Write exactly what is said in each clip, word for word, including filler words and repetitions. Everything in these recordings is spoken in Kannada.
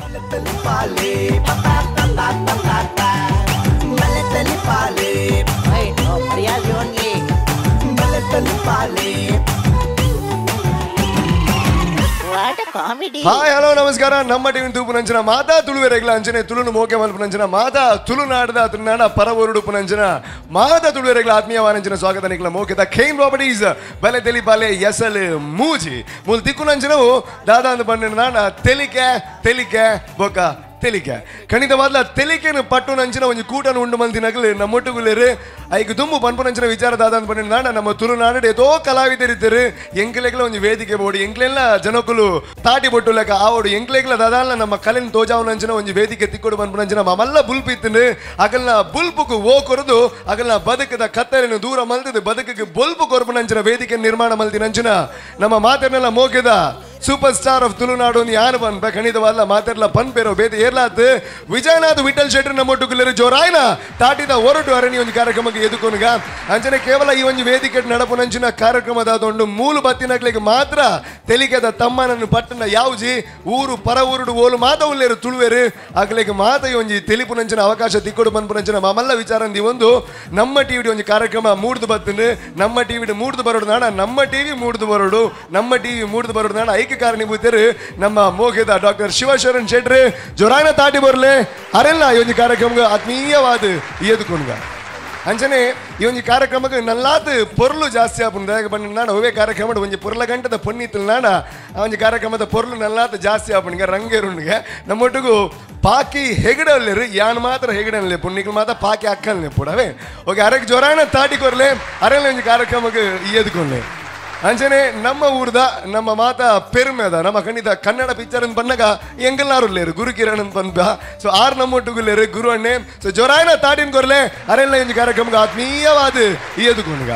ಹಾಯ್ ಹಲೋ ನಮಸ್ಕಾರ. ನಮ್ಮ ಟಿವಿ ತೂಪು ನಂಚಿನ ಮಾತಾ ತುಳುವೆರೆಗ್ಲ ಅಂಚನೆ ತುಳುನು ಮೋಕೆ ಮಲ್ಪ ನಂಚಿನ ಮಾತಾ ತುಳುನಾಡದ ತುಳುನಾಡ ಪರವರುಡುಪು ನಂಚಿನ ಮಾತಾ ತುಳುವೆರೆಗ್ಲ ಆತ್ಮೀಯವಾನಂಚಿನ ಸ್ವಾಗತ ನಿಕ್ಲ ಮೋಕೆದ ಖೇನ್ ಪ್ರಾಪರ್ಟೀಸ್ ಬಲೆ ತೆಲಿಪಾಲೆ ಎಸಲ್ ಮೂಜಿ ಮೂಲ್ ತಿಕ್ಕು ನಂಚಿನವು ದಾದಾ ಅಂತ ಬಂದ ನಾಡ ತೆಲಿಕೆ ತೆಲಿಕೆ ಬೊಕ ತೆಲಿಕೆ ಖಂಡಿತವಾದ ತೆಲಿಕೆನು ಪಟ್ಟು ನಂಚಿನ ಒಂದು ಕೂಟನು ಉಂಡು ಮಂದಿನಗಲು ನಮ್ಮೊಟ್ಟುಗುಲೇರು ಐದು ದುಂಬು ಪನ್ಪು ನಂಚಿನ ವಿಚಾರ ದಾದ ಅಂತ ಬಂದ ನಾಡ ನಮ್ಮ ತುಳುನಾಡು ಏತೋ ಕಲಾವಿದರಿದ್ದರು ಎಂಕ್ಲೆಗ್ಲ ಒಂದು ವೇದಿಕೆ ಬೋಡಿ ಎಂಕ್ಲೆಲ್ಲ ಜನಕುಲು ತಾಟಿ ಬೊಟ್ಟು ಲೆಕ್ಕ ಆವಡು ಎಂಕ್ಲೆಗ್ಲ ದಾದಾಲ ನಮ್ಮ ಕಲೆನ್ ತೋಜಾವು ನಂಚಿನ ಒಂದು ವೇದಿಕೆ ತಿಕ್ಕೊಡು ಪನ್ಪು ನಂಚಿನ ಮಲ್ಲ ಬುಲ್ಪ್ ಇತ್ತು ಅಗಲ್ನ ಬುಲ್ಪುಕು ಓ ಕೊರದು ಅಗಲ್ನ ಬದುಕದ ಕತ್ತಲೆಯನ್ನು ದೂರ ಮಲ್ತದ ಬದುಕಿಗೆ ಬೊಲ್ಪು ಕೊರಪು ನಂಚಿನ ವೇದಿಕೆ ನಿರ್ಮಾಣ ಮಲ್ತಿ ನಂಚಿನ ನಮ್ಮ ಮಾತನ್ನೆಲ್ಲ ಮೋಕೆದ ಸೂಪರ್ ಸ್ಟಾರ್ ಆಫ್ ತುಳುನಾಡು ಯಾರು ಬನ್ಪ ಖಂಡಿತವಾದ ಮಾತೆರ್ಲ ಪನ್ಪೇರೋ ಬೇತೆ ಏರ್ಲಾತ್ ವಿಜಯನಾಥ್ ವಿಠಲ್ ಶೆಟ್ಟಿ ನಮ್ಮೊಟ್ಟುಗುಲೇರು ಜೋರಾಯ್ನ ತಾಟಿದ ಹೊರಟು ಅರಣಿ ಒಂದು ಕಾರ್ಯಕ್ರಮಕ್ಕೆ ಎದುಕೊನುಗ ಅಂಚನೆ ಕೇವಲ ಈ ಒಂದು ವೇದಿಕೆ ನಡಪು ನಂಚಿನ ಕಾರ್ಯಕ್ರಮದ ಒಂದು ಮೂಲು ಬತ್ತಿನಗ್ಲಿಗೆ ಮಾತ್ರ ತೆಲಿಕೆದ ತಮ್ಮನನ್ನು ಪಟ್ಟಣ ಯಾವ್ಜಿ ಊರು ಪರ ಊರುಡು ಓಲು ಮಾತ ಉಳ್ಳೇರು ತುಳುವೇರು ಆಗ್ಲಿಕ್ಕೆ ಮಾತ ಈ ಒಂದು ತೆಲಿಪು ನಂಚಿನ ಅವಕಾಶ ತಿಕ್ಕೊಡು ಪನ್ಪು ನಂಚಿನ ಮಲ್ಲ ವಿಚಾರಂದಿ ಒಂದು ನಮ್ಮ ಟಿವಿ ಒಂದು ಕಾರ್ಯಕ್ರಮ ಮೂಡ್ದು ಬತ್ತನು ನಮ್ಮ ಟಿವಿ ಮೂಡ್ದು ಬರೋಡು ನಾಡ ನಮ್ಮ ಟಿವಿ ಮೂಡ್ದು ಬರೋಡು ನಮ್ಮ ಟಿವಿ ಮೂಡ್ದು ಬರೋಡು ನಾಡ ಐಕ್ಯ ಕಾರಣೀಭೂತರು ನಮ್ಮ ಮೋಗೆದ ಡಾಕ್ಟರ್ ಶಿವಶರಣ್ ಶೆಟ್ಟಿ ಜೋರಾನ ತಾಟಿ ಬರಲೆ ಅರೆಲ್ಲ ಈ ಒಂದು ಕಾರ್ಯಕ್ರಮ ಆತ್ಮೀಯವಾದ ಎದುಕೊಂಡ ಅಂಚನೆ ಈ ಒಂದು ಕಾರ್ಯಕ್ರಮಕ್ಕೆ ನಲ್ಲಾದ ಪೊರ್ಲು ಜಾಸ್ತಿ ಆಪುಂಡು ಬಂದ ನಾಡ ಒವೇ ಕಾರ್ಯಕ್ರಮ ಒಂದು ಪೊರ್ಲ ಗಂಟದ ಪೊನ್ನಿತ್ತು ನಾಡ ಆ ಒಂದು ಕಾರ್ಯಕ್ರಮದ ಪೊರ್ಲು ನಲ್ಲಾದ ಜಾಸ್ತಿ ಆಪುಂಡಿಗೆ ರಂಗೇರುಂಡಿಗೆ ನಮ್ಮೊಟ್ಟಿಗೂ ಪಾಕಿ ಹೆಗಡಲ್ಲೇರು ಯಾನ್ ಮಾತ್ರ ಹೆಗಡಲ್ಲೇ ಪುಣ್ಯಕ್ಕೆ ಮಾತ್ರ ಪಾಕಿ ಅಕ್ಕಲ್ಲೇ ಪುಡವೇ ಓಕೆ ಅರೆಗೆ ಜೋರಾನ ತಾಟಿ ಕೊರ್ಲೆ ಅರೆಲ್ಲ ಒಂದು ಕಾರ್ಯಕ್ರಮಕ್ಕೆ ಎದುಕೊಂಡೆ ಅಂಚನೆ ನಮ್ಮ ಊರ್ದ ನಮ್ಮ ಮಾತಾ ಪೆರುಮೆ ಅದ ನಮ್ಮ ಖಂಡಿತ ಕನ್ನಡ ಪಿಕ್ಚರ್ ಅಂತ ಬಂದಾಗ ಎಂಗಲ್ಲಾರು ಲೇರು ಗುರು ಕಿರಣ್ ಅಂತ ಬಂದ ಸೊ ಆರ್ ನಮ್ಮೊಟ್ಟುಗುಲೇರು ಗುರು ಅಣ್ಣೆ ಸೊ ಜೋರಾಯನ ತಾಟಿನ ಕೊರ್ಲೆ ಅರೆಲ್ಲ ಒಂದು ಕಾರ್ಯಕ್ರಮಕ್ಕೆ ಆತ್ಮೀಯವಾದ ಎದುಕೊಂಡ್ಗ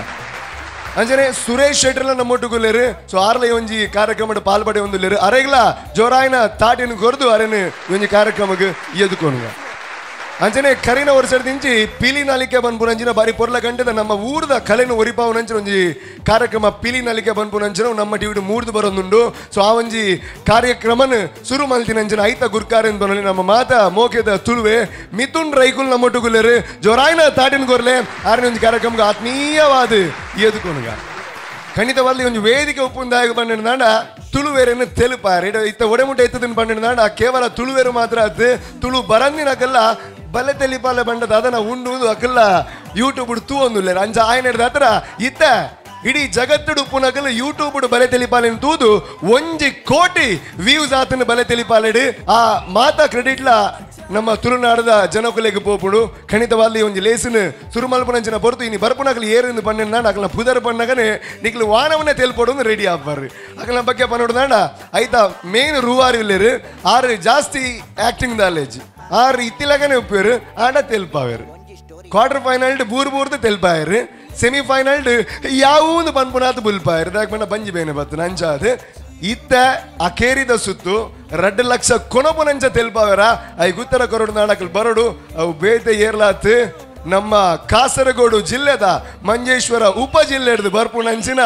ಅಂಚನೆ ಸುರೇಶ್ ಶೆಟ್ಟಿ ನಮ್ಮೊಟ್ಟುಗುಲೇರು ಸೊ ಆರ್ಲ ಒಂಜಿ ಕಾರ್ಯಕ್ರಮದ ಪಾಲ್ಪಡೆ ಒಂದು ಲೇರು ಅರೆಗ್ಲ ಜೋರಾಯನ ತಾಟಿನ ಕೊರ್ದು ಅರೆನು ಒಂಜಿ ಕಾರ್ಯಕ್ರಮಕ್ಕೆ ಎದುಕೊಂಡ್ಗ ಅಂಚನೆ ಕರಿನ ವರ್ಷದಿಂಚಿ ಪಿಲಿ ನಾಲಿಕೆ ಬಂದ್ಪುನಂಚಿನ ಬಾರಿ ಪೊರ್ಲ ಗಂಟೆದ ನಮ್ಮ ಊರ್ದ ಕಲೆನು ಒರಿಪಾವು ನಂಚಿನ ಒಂಜಿ ಕಾರ್ಯಕ್ರಮ ಪಿಲಿ ನಾಲಿಕೆ ಬಂದ್ಪುನಂಚಿನ ನಮ್ಮ ಟಿವಿ ಮೂಡ್ದು ಬರೋದುಂಡು ಸೊ ಆ ಒಂಜಿ ಕಾರ್ಯಕ್ರಮನ ಶುರು ಮಲ್ತಿನಂಚಿನ ಐತ ಗುರ್ಕಾರೆ ಬರಲಿ ನಮ್ಮ ಮಾತ ಮೋಕೆದ ತುಳುವೆ ಮಿಥುನ್ ರೈಕುಲ್ ನಮ್ಮೊಟ್ಟುಗುಲೇರು ಜೋರಾಯ್ನ ತಾಟಿನ ಕೊರ್ಲೆ ಆರನೇ ಒಂಜಿ ಕಾರ್ಯಕ್ರಮಕ್ಕೆ ಆತ್ಮೀಯವಾದ ಎದುಕೊನುಗ ಖಂಡಿತವಾದ ಒಂದು ವೇದಿಕೆ ಒಪ್ಪುಂದಾಗಿ ಬಂದ ನಾಡ ತುಳುವೇರನ್ನು ತೆಲುಪಾರೆ ಇತ್ತ ಒಡೆಮುಟ್ಟೆ ಎತ್ತದನ್ನು ಬಂದ ನಾಡ ಕೇವಲ ತುಳುವೇರು ಮಾತ್ರ ಅದು ತುಳು ಬರಂದಿನಕಲ್ಲ ಬಲೆ ತೆಲಿಪಾಲೆ ಬಂಡದ ಅದನ್ನ ಉಂಡು ಅಕಲ್ಲ ಯೂಟ್ಯೂಬ್ ತೂ ಒಂದು ಅಂಚ ಆಯ್ನ ಹತ್ರ ಇತ್ತ ಇಡೀ ಜಗತ್ತುಡು ಪುನಗಲು ಯೂಟ್ಯೂಬ್ ಬಲೆ ತೆಲಿಪಾಲೆನ ತೂದು ಒಂಜಿ ಕೋಟಿ ವ್ಯೂಸ್ ಆತನ ಬಲೆ ತೆಲಿಪಾಲೆಡು ಆ ಮಾತಾ ಕ್ರೆಡಿಟ್ಲ ನಮ್ಮ ತುಳುನಾಡದ ಜನಕುಲೆಗೆ ಪೋಪುಡು ಖಂಡಿತವಾದ ಒಂಜಿ ಲೇಸಿನ ಸುರುಮಲ್ಪನಂಚಿನ ಹೊರತು ಇನ್ನು ಬರ್ಪುನಗಲು ಏರಿಂದ ಪಣ್ಣನ ನಾಡ ಅಕಲ್ನ ಪುದರ್ ಪಣ್ಣಗನೆ ನಿಕ್ಲು ವಾಣವನ್ನೇ ತೆಲ್ಪೋಡು ರೆಡಿ ಆಗ್ಬಾರ್ರಿ ಅಕಲ್ನ ಬಗ್ಗೆ ಪನ್ನೋಡು ನಾಡ ಐತಾ ಮೇನ್ ರೂವಾರಿ ಇಲ್ಲೇರು ಆರು ಜಾಸ್ತಿ ಆಕ್ಟಿಂಗ್ ನಾಲೆಜ್ ಆರು ಇತ್ತಿಲಗನೆ ಉಪ್ಪೇರು ಆಡ ತೆಲ್ಪಾವೇರು ಕ್ವಾರ್ಟರ್ ಫೈನಲ್ ಬೂರ್ ಬೂರ್ದು ತೆಲ್ಪಾಯರು ಸೆಮಿಫೈನಲ್ ಯಾವೂಂದು ಪನ್ಪುನಾತ್ ಬುಲ್ಪಾಯರು ದಾಕ ಬಣ್ಣ ಬಂಜಿ ಬೇನೆ ಬತ್ತು ನಂಚಾದ ಇತ್ತ ಆ ಕೇರಿದ ಸುತ್ತು ಎರಡು ಲಕ್ಷ ಕೊಣಪು ನಂಚ ತೆಲ್ಪಾವರ ಐ ಉತ್ತರ ಕರೋಡು ನಾಡಕಲ್ ಬರೋಡು ಅವು ಬೇತೆ ಏರ್ಲಾತ್ ನಮ್ಮ ಕಾಸರಗೋಡು ಜಿಲ್ಲೆದ ಮಂಜೇಶ್ವರ ಉಪ ಜಿಲ್ಲೆ ಹಿಡಿದು ಬರ್ಪು ನಂಚಿನ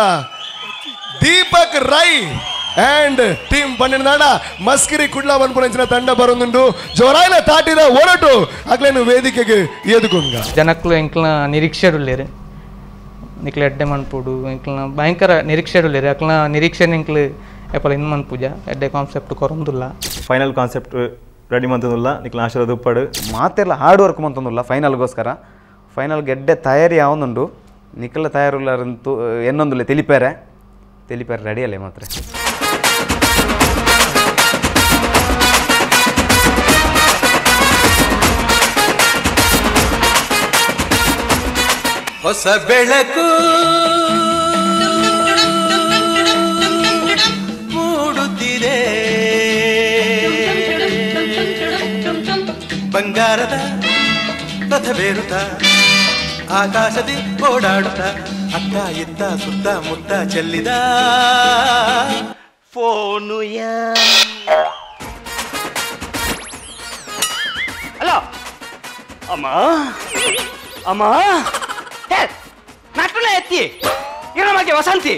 ದೀಪಕ್ ರೈ ಅಂಡ್ ಟೀಮ್ ಪನ್ನೆಂಡು ನಾಡ ಮಸ್ಕಿರಿ ಕುಡ್ಲ ಪನ್ಪುನಂಚಿನ ತಂಡ ಬರೋದುಂಡು ಜೋರಾಯ್ನ ತಾಟಿದ ಹೊರಟು ಆಗ್ಲೇನು ವೇದಿಕೆಗೆ ಎದುಕೊಂಡ ಜನಕ್ಕಲು ಎಂಕ್ಲ ನಿರೀಕ್ಷೆಡುಲ್ಲೇರು ನಿಕ್ಲ ಎಡ್ಡೆ ಮನ್ಪುಡು ಎಂಕ್ಲ ಭಯಂಕರ ನಿರೀಕ್ಷೆಡುಲ್ಲೇರು ಅಕ್ಲ ನಿರೀಕ್ಷೆ ನಿಂಕ್ಲು ಎಪ್ಪಲ ಇನ್ ಮನ್ಪುಜ ಎಡ್ಡೆ ಕಾನ್ಸೆಪ್ಟ್ ಕೊರೊಂದುಲ್ಲ ಫೈನಲ್ ಕಾನ್ಸೆಪ್ಟ್ ರೆಡಿ ಮಂತಂದುಲ್ಲ ನಿಕ್ಲ ಆಶೀರ್ವಾದ ಉಪ್ಪಡು ಮಾತೆಲ್ಲ ಹಾರ್ಡ್ ವರ್ಕ್ ಮಂತಂದುಲ್ಲ ಫೈನಲ್ಗೋಸ್ಕರ ಫೈನಲ್ಗೆ ಎಡ್ಡೆ ತಯಾರಿ ಯಾವೊಂದುಂಡು ನಿಕ್ಲ ತಯಾರುಲ್ಲರಂತೂ ಎನ್ನೊಂದುಲ್ಲೆ ತೆಲಿಪೇರೆ ತೆಲಿಪೇರೆ ರೆಡಿಯಲ್ಲೇ ಮಾತ್ರ ಹೊಸ ಬೆಳಕು ಮೂಡುತ್ತಿದೆ ಬಂಗಾರದ ರಥ ಬೇರುತ್ತ ಆಕಾಶದಿ ಓಡಾಡುತ್ತ ಅತ್ತ ಇತ್ತ ಸುತ್ತ ಮುತ್ತ ಚೆಲ್ಲಿದ ಫೋನು ಹಲೋ ಅಮ್ಮ ಅಮ್ಮ ನಟುಲ ಎತ್ತಿ ಇರೋ ಮಗೆ ವಸಂತಿ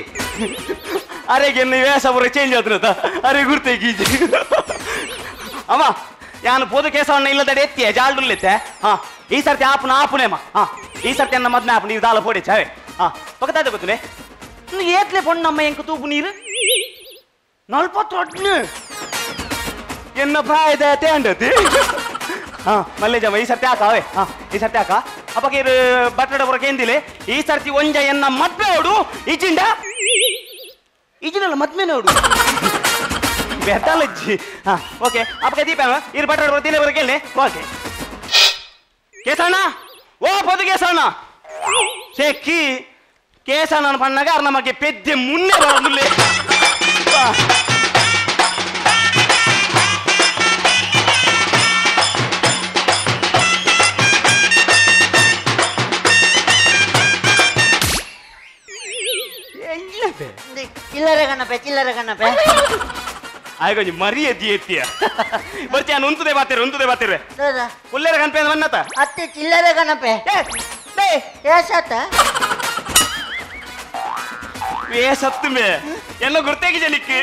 ಅರೆಗೆ ವೇಷ ಬರೋ ಚೇಂಜ್ ಆದ್ರ ಅರೆ ಗುರ್ತೆ ಗೀಜಿ ಅಮ್ಮ ಯಾನು ಪೋದು ಕೇಸವನ್ನ ಇಲ್ಲದಡೆ ಎತ್ತಿಯ ಜಾಲ್ಡುಲ್ಲಿತ್ತೆ ಹಾ ಈ ಸರ್ತಿ ಆಪನ ಆಪುನೇಮ ಹಾ ಈ ಸರ್ತಿ ಅನ್ನ ಮದ್ನೆ ಆಪು ನೀವು ದಾಲ ಪೋಡೆ ಚಾವೆ ಹಾ ಪಕ್ಕದಾದ ಗೊತ್ತುನೆ ಏತ್ಲೆ ಪೊಣ್ಣಮ್ಮ ಎಂಕ ತೂಪು ನೀರು ನಲ್ಪತ್ತೊಡ್ನು ಎನ್ನ ಪ್ರಾಯದ ತೇಂಡತಿ ಹಾ ಮಲ್ಲೆ ಜಮ ಈ ಸರ್ತಿ ಹಾಕಾವೆ ಹಾ ಈ ಸರ್ತಿ ಹಾಕ ಅಪ್ಪಗೆ ಬಟ್ಟಡ ಬರಕ್ಕೆ ಎಂದಿಲೆ ಈ ಸರ್ತಿ ಒಂಜ ಎನ್ನ ಮದ್ವೆ ನೋಡು ಈಚಿಂಡ ಈಚಿನಲ್ಲ ಮದ್ವೆ ನೋಡು ಬೆತ್ತಲಜ್ಜಿ ಹಾ ಓಕೆ ಅಪ್ಪಗೆ ದೀಪ ಇರು ಬಟ್ಟಡ ಬರ ತಿನ್ನೆ ಬರಕ್ಕೆ ಓಕೆ ಕೇಸಣ್ಣ ಓ ಪೊದು ಕೇಸಣ್ಣ ಚೆಕ್ಕಿ ಕೇಸಣ್ಣ ಪಣ್ಣಗ ನಮಗೆ ಪೆದ್ದೆ ಮುನ್ನೆ ಬರಲಿಲ್ಲ ಚಿಲ್ಲರೆ ಕಣ್ಣಪ್ಪೆ ಚಿಲ್ಲರೆ ಕಣ್ಣಪ್ಪೆ ಆಗ ಮರಿಯದಿ ಎತ್ತಿಯ ಬರ್ತಿ ನಾನು ಉಂತದೆ ಬಾತಿರ ಉಂತದೆ ಬಾತಿರ್ವೆ ಪುಲ್ಲೆರ ಕನ್ಪೆ ಬನ್ನತ ಅತ್ತೆ ಚಿಲ್ಲರೆ ಕಣ್ಣಪ್ಪೆ ಏಸತ್ತ ವೇ ಸತ್ತು ಮೇ ಎಲ್ಲ ಗುರ್ತಾಗಿ ಜನಿಕ್ಕೆ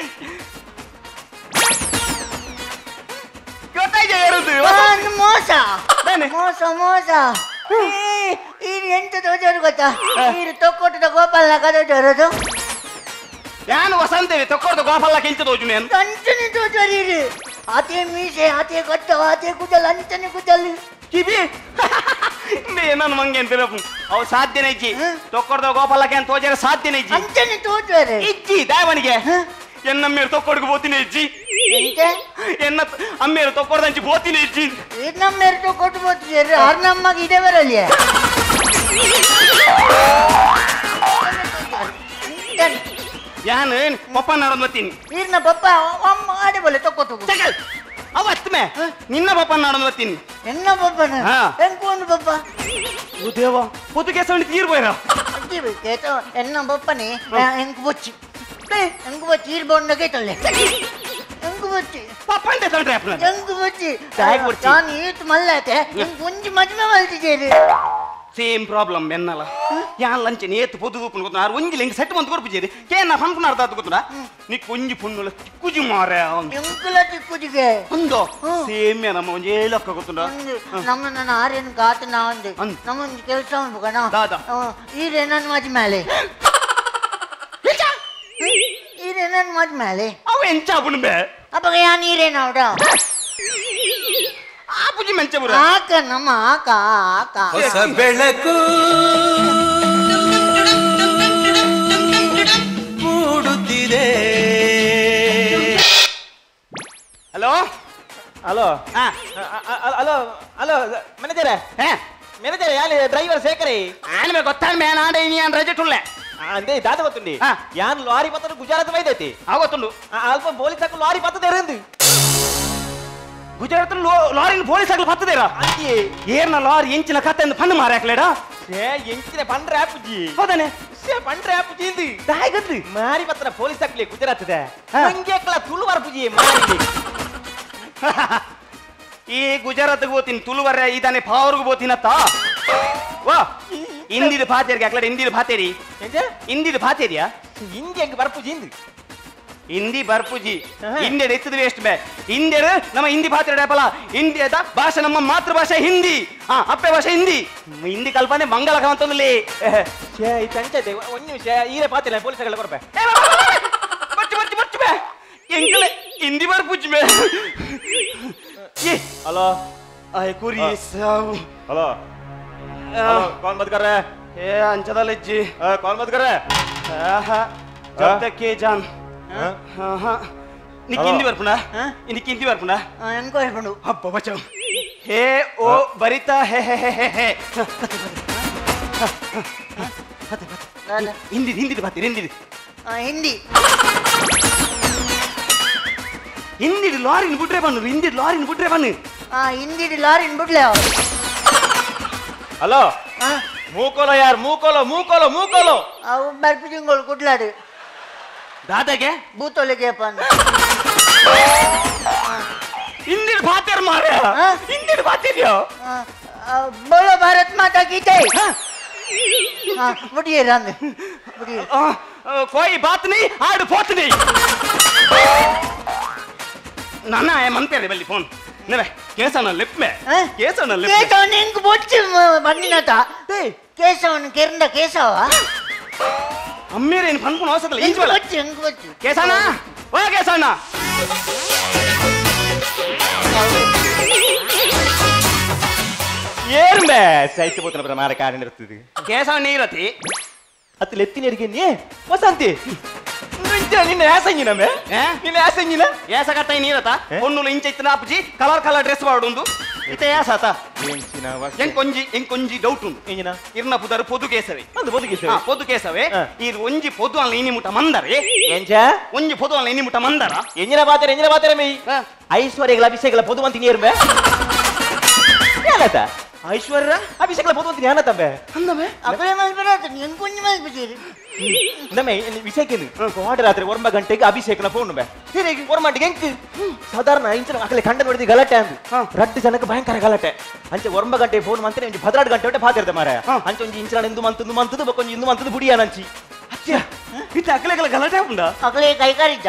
ಗೊತ್ತಾಗಿ ಇರೋದು ಮೋಸ ಮೋಸ ಮೋಸ ಇದು ಎಂತ ತೋಜೋರು ಗೊತ್ತಾ ಇದು ತೊಕ್ಕೊಟ್ಟದ ಗೋಪಾಲ ಕದೋಜೋರದು ಯಾನು ವಸಂತೇವಿ ತೊಕ್ಕೊಡ್ದ ಗೋಪಾಲ ಕೆಂಚ ತೋಜುನೆ ಅಂತ ಅಂಚನೆ ತೋಜೋರಿ ಇದು ಆತೆ ಮೀಸೆ ಆತೆ ಗೊತ್ತ ಆತೆ ಕುಜಲ್ ಅಂಚನೆ ಕುಜಲ್ ಕಿಬಿ ನಾನು ಮಂಗೆ ಅಂತ ಅವು ಸಾಧ್ಯನೇ ಇಜ್ಜಿ ತೊಕ್ಕೊಡ್ದ ಗೋಪಾಲಕ್ಕೆ ಅಂತ ತೋಜರ ಸಾಧ್ಯನೇ ಇಜ್ಜಿ ಅಂಚನೆ ತೋಜೋರೆ ಇಜ್ಜಿ ದಾವನಿಗೆ ಎನ್ನಮ್ಮೇರು ತೊಕ್ಕೊಡ್ಗೆ ಬೋತಿನ ಇಜ್ಜಿ ಎನ್ನ ಅಮ್ಮೇರು ತೊಕ್ಕೊಡ್ದಂಚಿ ಬೋತಿನ ಇಜ್ಜಿ ನಮ್ಮೇರು ತೊಕ್ಕೊಟ್ಟು ಬೋತಿದ್ದೀರಿ ಆರ್ ನಮ್ಮಗೆ ಇದೆ ಬರಲಿ ಯಾನು ಪಪ್ಪ ನಾಡೋದು ಬರ್ತೀನಿ ಈರ್ನ ಪಪ್ಪ ಅಮ್ಮ ಆಡೆ ಬೋಲೆ ತೊಕ್ಕೊಟ್ಟು ಅವತ್ತು ಮೇ ನಿನ್ನ ಪಪ್ಪ ನಾಡೋದು ಬರ್ತೀನಿ ಎನ್ನ ಪಪ್ಪನ ಎಂಕೊಂಡು ಪಪ್ಪ ದೇವ ಪುದುಗೆ ಸಣ್ಣ ತೀರ್ಬೋಯ್ರ ಎನ್ನ ಪಪ್ಪನೇ ಎಂಕು ಬೊಚ್ಚಿ ಎಂಕು ಬೊಚ್ಚಿ ಈರ್ ಬೊಂಡಗೆ ತೊಳ್ಳೆ ಎಂಕು ಬೊಚ್ಚಿ ಪಪ್ಪ ಅಂತ ತೊಳ್ರೆ ಎಂಕು ಬೊಚ್ಚಿ ನಾನು ಈತ್ ಮಲ್ಲತೆ ಎಂಕು ಒಂಜಿ ಮದ್ಮೆ ಮಲ್ತಿದ್ದೀರಿ ಸೇಮ್ ಪ್ರಾಬ್ಲಮ್ ಎನ್ನಲ್ಲ ಯಾನ್ ಲಂಚ ನೇತು ಪೊದು ಪುನ್ ಗೊತ್ತ ಆರು ಒಂಜಿ ಲೆಂಗ್ ಸೆಟ್ ಮಂತ್ ಕೊರ್ಪಿಜೇರಿ ಕೇನ ಫಂಕ್ಷನ್ ಅರ್ಥ ಆತ ಗೊತ್ತುನಾ ನಿ ಕುಂಜಿ ಪುನ್ನುಲ ಚಿಕ್ಕುಜಿ ಮಾರೆ ಎಂಕುಲ ಚಿಕ್ಕುಜಿಗೆ ಒಂದೋ ಸೇಮ್ ನಮ್ಮ ಒಂಜಿ ಏಲಕ್ಕ ಗೊತ್ತುನಾ ನಮ್ಮ ನನ್ನ ಆರ್ಯನ್ ಗಾತ ನಾ ಒಂದು ನಮ್ಮ ಒಂದು ಕೆಲಸ ಮಾಡ್ಬೇಕಣ ದಾದಾ ಈರೆ ನನ್ನ ಮಜ್ ಮೇಲೆ ಈರೆ ನನ್ನ ಮಜ್ ಮೇಲೆ ಅವ ಎಂಚ ಬುಣ್ಬೆ ಅಪ್ಪಗ ಯಾನ್ ಈರೆ ನೋಡ ಆಪುಜಿ ಮೆಂಚ ಬುರ ಆಕ ನಮ್ಮ ಆಕ ಆಕ ಹೊಸ ಬೆಳಕು ಮೂಡುತ್ತಿದೆ ಹಲೋ ಹಲೋ ಹಾ ಹಲೋ ಹಲೋ ಮ್ಯಾನೇಜರೇ ಹೇ ಮ್ಯಾನೇಜರ್ ಯಾಲಿ ಡ್ರೈವರ್ ಸೇಕರಿ ಆನ್ಮೆ ಗೊತ್ತಾನ್ ಮೇ ನಾಡೆ ನೀ ಅನ್ ರಜೆ ಟುಲ್ಲೆ ಅಂದೆ ದಾದ ಗೊತ್ತುಂಡಿ ಹಾ. ಯಾನ್ ಲಾರಿ ಪತ್ತದ ಗುಜರಾತ್ ಬೈದೈತಿ ಆಗೊತ್ತುಂಡು ಅಲ್ಪ ಪೊಲೀಸ್ ಹಾಕು ಲಾರಿ ಪತ್ತದ ಎರಂದು ಗುಜರಾತ್ ಲಾರಿನ ಪೊಲೀಸ್ ಆಗ್ಲಿ ಬರ್ತದೇರಾ ಅಂತಿ ಏರ್ನ ಲಾರಿ ಎಂಚಿನ ಕತ್ತೆ ಅಂತ ಪಣ್ಣು ಮಾರಿ ಹಾಕ್ಲೇಡ ಸೇ ಎಂಚಿನ ಪಂಡ್ರೆ ಆಪುಜಿ ಹೌದಾನೆ ಸೇ ಪಂಡ್ರೆ ಆಪುಜಿ ಇಂದು ದಾಯಗದ್ರಿ ಮಾರಿ ಪತ್ತನ ಪೊಲೀಸ್ ಹಾಕ್ಲಿ ಗುಜರಾತ್ ದೆ ಹಂಗೆಕ್ಲ ತುಳುವಾರ ಪುಜಿ ಮಾರಿ ಈ ಗುಜರಾತ್ ಹೋಗ್ತೀನಿ ತುಳುವರ ಇದಾನೆ ಪಾವರ್ಗು ಹೋಗ್ತೀನತ್ತ ವಾ ಇಂದಿದ ಭಾತೇರಿಗೆ ಹಾಕ್ಲಾಡ ಇಂದಿದ ಭಾತೇರಿ ಇಂದಿದ ಭಾತೇರಿಯಾ ಹಿಂದಿ ಹೆಂಗ್ ಬರ್ಪುಜಿ ಇಂದು ಹಿಂದಿ ಬರ್ಪುಜಿ ಇಂಡಿಯಾ ಎತ್ತದ ವೇಸ್ಟ್ ಬೇ ಇಂಡಿಯಾ ನಮ್ಮ ಹಿಂದಿ ಭಾಷೆ ಡೇಪಲ್ಲ ಇಂಡಿಯಾದ ಭಾಷೆ ನಮ್ಮ ಮಾತೃಭಾಷೆ ಹಿಂದಿ ಹಾ ಅಪ್ಪೆ ಭಾಷೆ ಹಿಂದಿ ಹಿಂದಿ ಕಲ್ಪನೆ ಮಂಗಲ ಕಾಂತಂದಲ್ಲಿ ಛೇ ಈ ಪಂಚಾಯತ್ ಒಂದು ನಿಮಿಷ ಈರೆ ಪಾತಿಲ್ಲ ಪೊಲೀಸ್ಗಳ ಕೊರ್ಬೆ ಬರ್ಚು ಬರ್ಚು ಬರ್ಚು ಬೇ ಎಂಗಲೆ ಹಿಂದಿ ಬರ್ಪುಜಿ ಬೇ ये हेलो आए कुरी साहब हेलो कौन बात कर रहा है ए अंचदा लज्जी कौन बात कर रहा है आहा जब तक के जान हाँ हाँ निकी हिंदी ಬರ್ಪುನಾ ನಿಕ್ಕೆ ಹಿಂದಿ ಬರ್ಪುನಾ ಎಂಕೋ ಹೇಳ್ಕೊಂಡು ಅಪ್ಪ ಬಚಾವ್ ಹೇ ಓ ಬರಿತಾ ಹೇ ಹೇ ಹೇ ಹೇ ಹಿಂದಿ ಹಿಂದಿ ಬಾತಿ ಹಿಂದಿ ಹಿಂದಿ ಹಿಂದಿ ಲಾರಿನ ಬಿಟ್ರೆ ಬನ್ನು ಹಿಂದಿ ಲಾರಿನ ಬಿಟ್ರೆ ಬನ್ನು ಹಿಂದಿ ಲಾರಿನ ಬಿಡ್ಲೆ हेलो ಮೂಕೋಲೋ ಯಾರ್ ಮೂಕೋಲೋ ಮೂಕೋಲೋ ಮೂಕೋಲೋ ಅವು ಬರ್ಪಿಜಿಂಗೋಳು ಕುಡ್ಲಾಡು ದಾದಾಗೆ ಬೂತೊಲೆಗೆ ಅಪ್ಪ ಹಿಂದಿ ಭಾತೇರ್ ಮಾರೆ ಹಿಂದಿ ಭಾತೇರಿಯೋ बोलो भारत माता की जय हाँ बुढ़िए रंग बुढ़िए कोई बात नहीं आड़ फोत नहीं नाना है मन पे बल्ली फोन ನವೆ ಕೇಸನ ಲೆಪ್ಪೆ ಕೇಸನ ಲೆಪ್ಪೆ ಕೇಸವನ ಹೆಂಗ್ ಬೊಚ್ಚಿ ಬಂದಿನತ ಕೇಸವನ ಕೆರಂದ ಕೇಸವ ಅಮ್ಮೇರೇನು ಪನ್ಪುನ ಅವಸರಲ್ಲ ಹೆಂಗ್ ಬೊಚ್ಚಿ ಹೆಂಗ್ ಬೊಚ್ಚಿ ಕೇಸನ ಓ ಕೇಸನ ಏನ್ ಬೇ ಸೈತ್ ಬೋತನ ಪ್ರಮಾಣ ಕಾರ್ಯ ಇರ್ತದೆ ಕೇಸವ ನೀರತಿ ಅತ್ತ ಲೆತ್ತಿನರಿಗೆ ನೀ ವಸಂತಿ ನಿನ್ನ ಯಾಸಂಗಿನಮೆ ನಿನ್ನ ಯಾಸಂಗಿನ ಯಾಸ ಕಟ್ಟ ನೀರತ పొన్నులు ఇంచ ఇత్తన అప్పచి కలర్ కలర్ డ్రెస్ వాడుందు ఇత యాసత ఎం కొంజి ఎం కొంజి డౌట్ ఉంది ಎಂಜಿನ ಇರ್ನ ಪುದರ್ ಪೊದು ಕೇಸವೆ ಒಂದು ಬದುಕಿಸೆ ಹಾ ಪೊದು ಕೇಸವೆ ಈ ಒಂಜಿ ಪೊದು ಅಲ್ಲ ಇನಿ ಮುಟ ಮಂದರೆ ಎಂಜ ಒಂಜಿ ಪೊದು ಅಲ್ಲ ಇನಿ ಮುಟ ಮಂದರ ಎಂಜಿನ ಬಾತೆರ ಎಂಜಿನ ಬಾತೆರ ಮೈ ಐಶ್ವರ್ಯಗಳ ಅಭಿಷೇಕಗಳ ಪೊದುವಂತಿ ನೀರ್ಮೆ ಏನತ ಐಶ್ವರ್ಯ ಅಭಿಷೇಕಗಳ ಪೊದುವಂತಿ ಯಾನ ತಂಬೆ ಅಂದಮೆ ಅಕಲೆ ಮಲ್ ಬರತ ಹೆಂಗ್ ಕೊಂಜಿ ಮಲ್ ಬಿಜಿರಿ ನಮ್ಮೆ ವಿಷಯಕ್ಕೇನು ಕೋಡ ರಾತ್ರಿ ಒಂಬ ಗಂಟೆಗೆ ಅಭಿಷೇಕನ ಫೋನ್ ಬೆ ಹೇಗೆ ಒರ್ ಮಾಡಿಗೆ ಹೆಂಗ್ ಸಾಧಾರಣ ಇಂಚನ ಅಕಲೆ ಕಂಡ ನೋಡಿದಿ ಗಲಾಟೆ ಅಂದು ರಡ್ಡು ಜನಕ್ಕೆ ಭಯಂಕರ ಗಲಾಟೆ ಅಂಚೆ ಒಂಬ ಗಂಟೆ ಫೋನ್ ಮಂತನೆ ಒಂಜಿ ಹದಿನಾರು ಗಂಟೆ ಒಟ್ಟೆ ಪಾತಿರ್ತೆ ಮಾರ ಅಂಚೆ ಒಂಜಿ ಇಂಚನ ಇಂದು ಮಂತದು ಮಂತದು ಬಕೊಂಜಿ ಇಂದು ಮಂತದು ಬುಡಿಯ ನಂಚಿ ಅಚ್ಚ ಇತ್ತ ಅಕಲೆಗಳ ಗಲಾಟೆ ಉಂಡ ಅಕಲೆ ಕೈಕಾರಿದ್ದ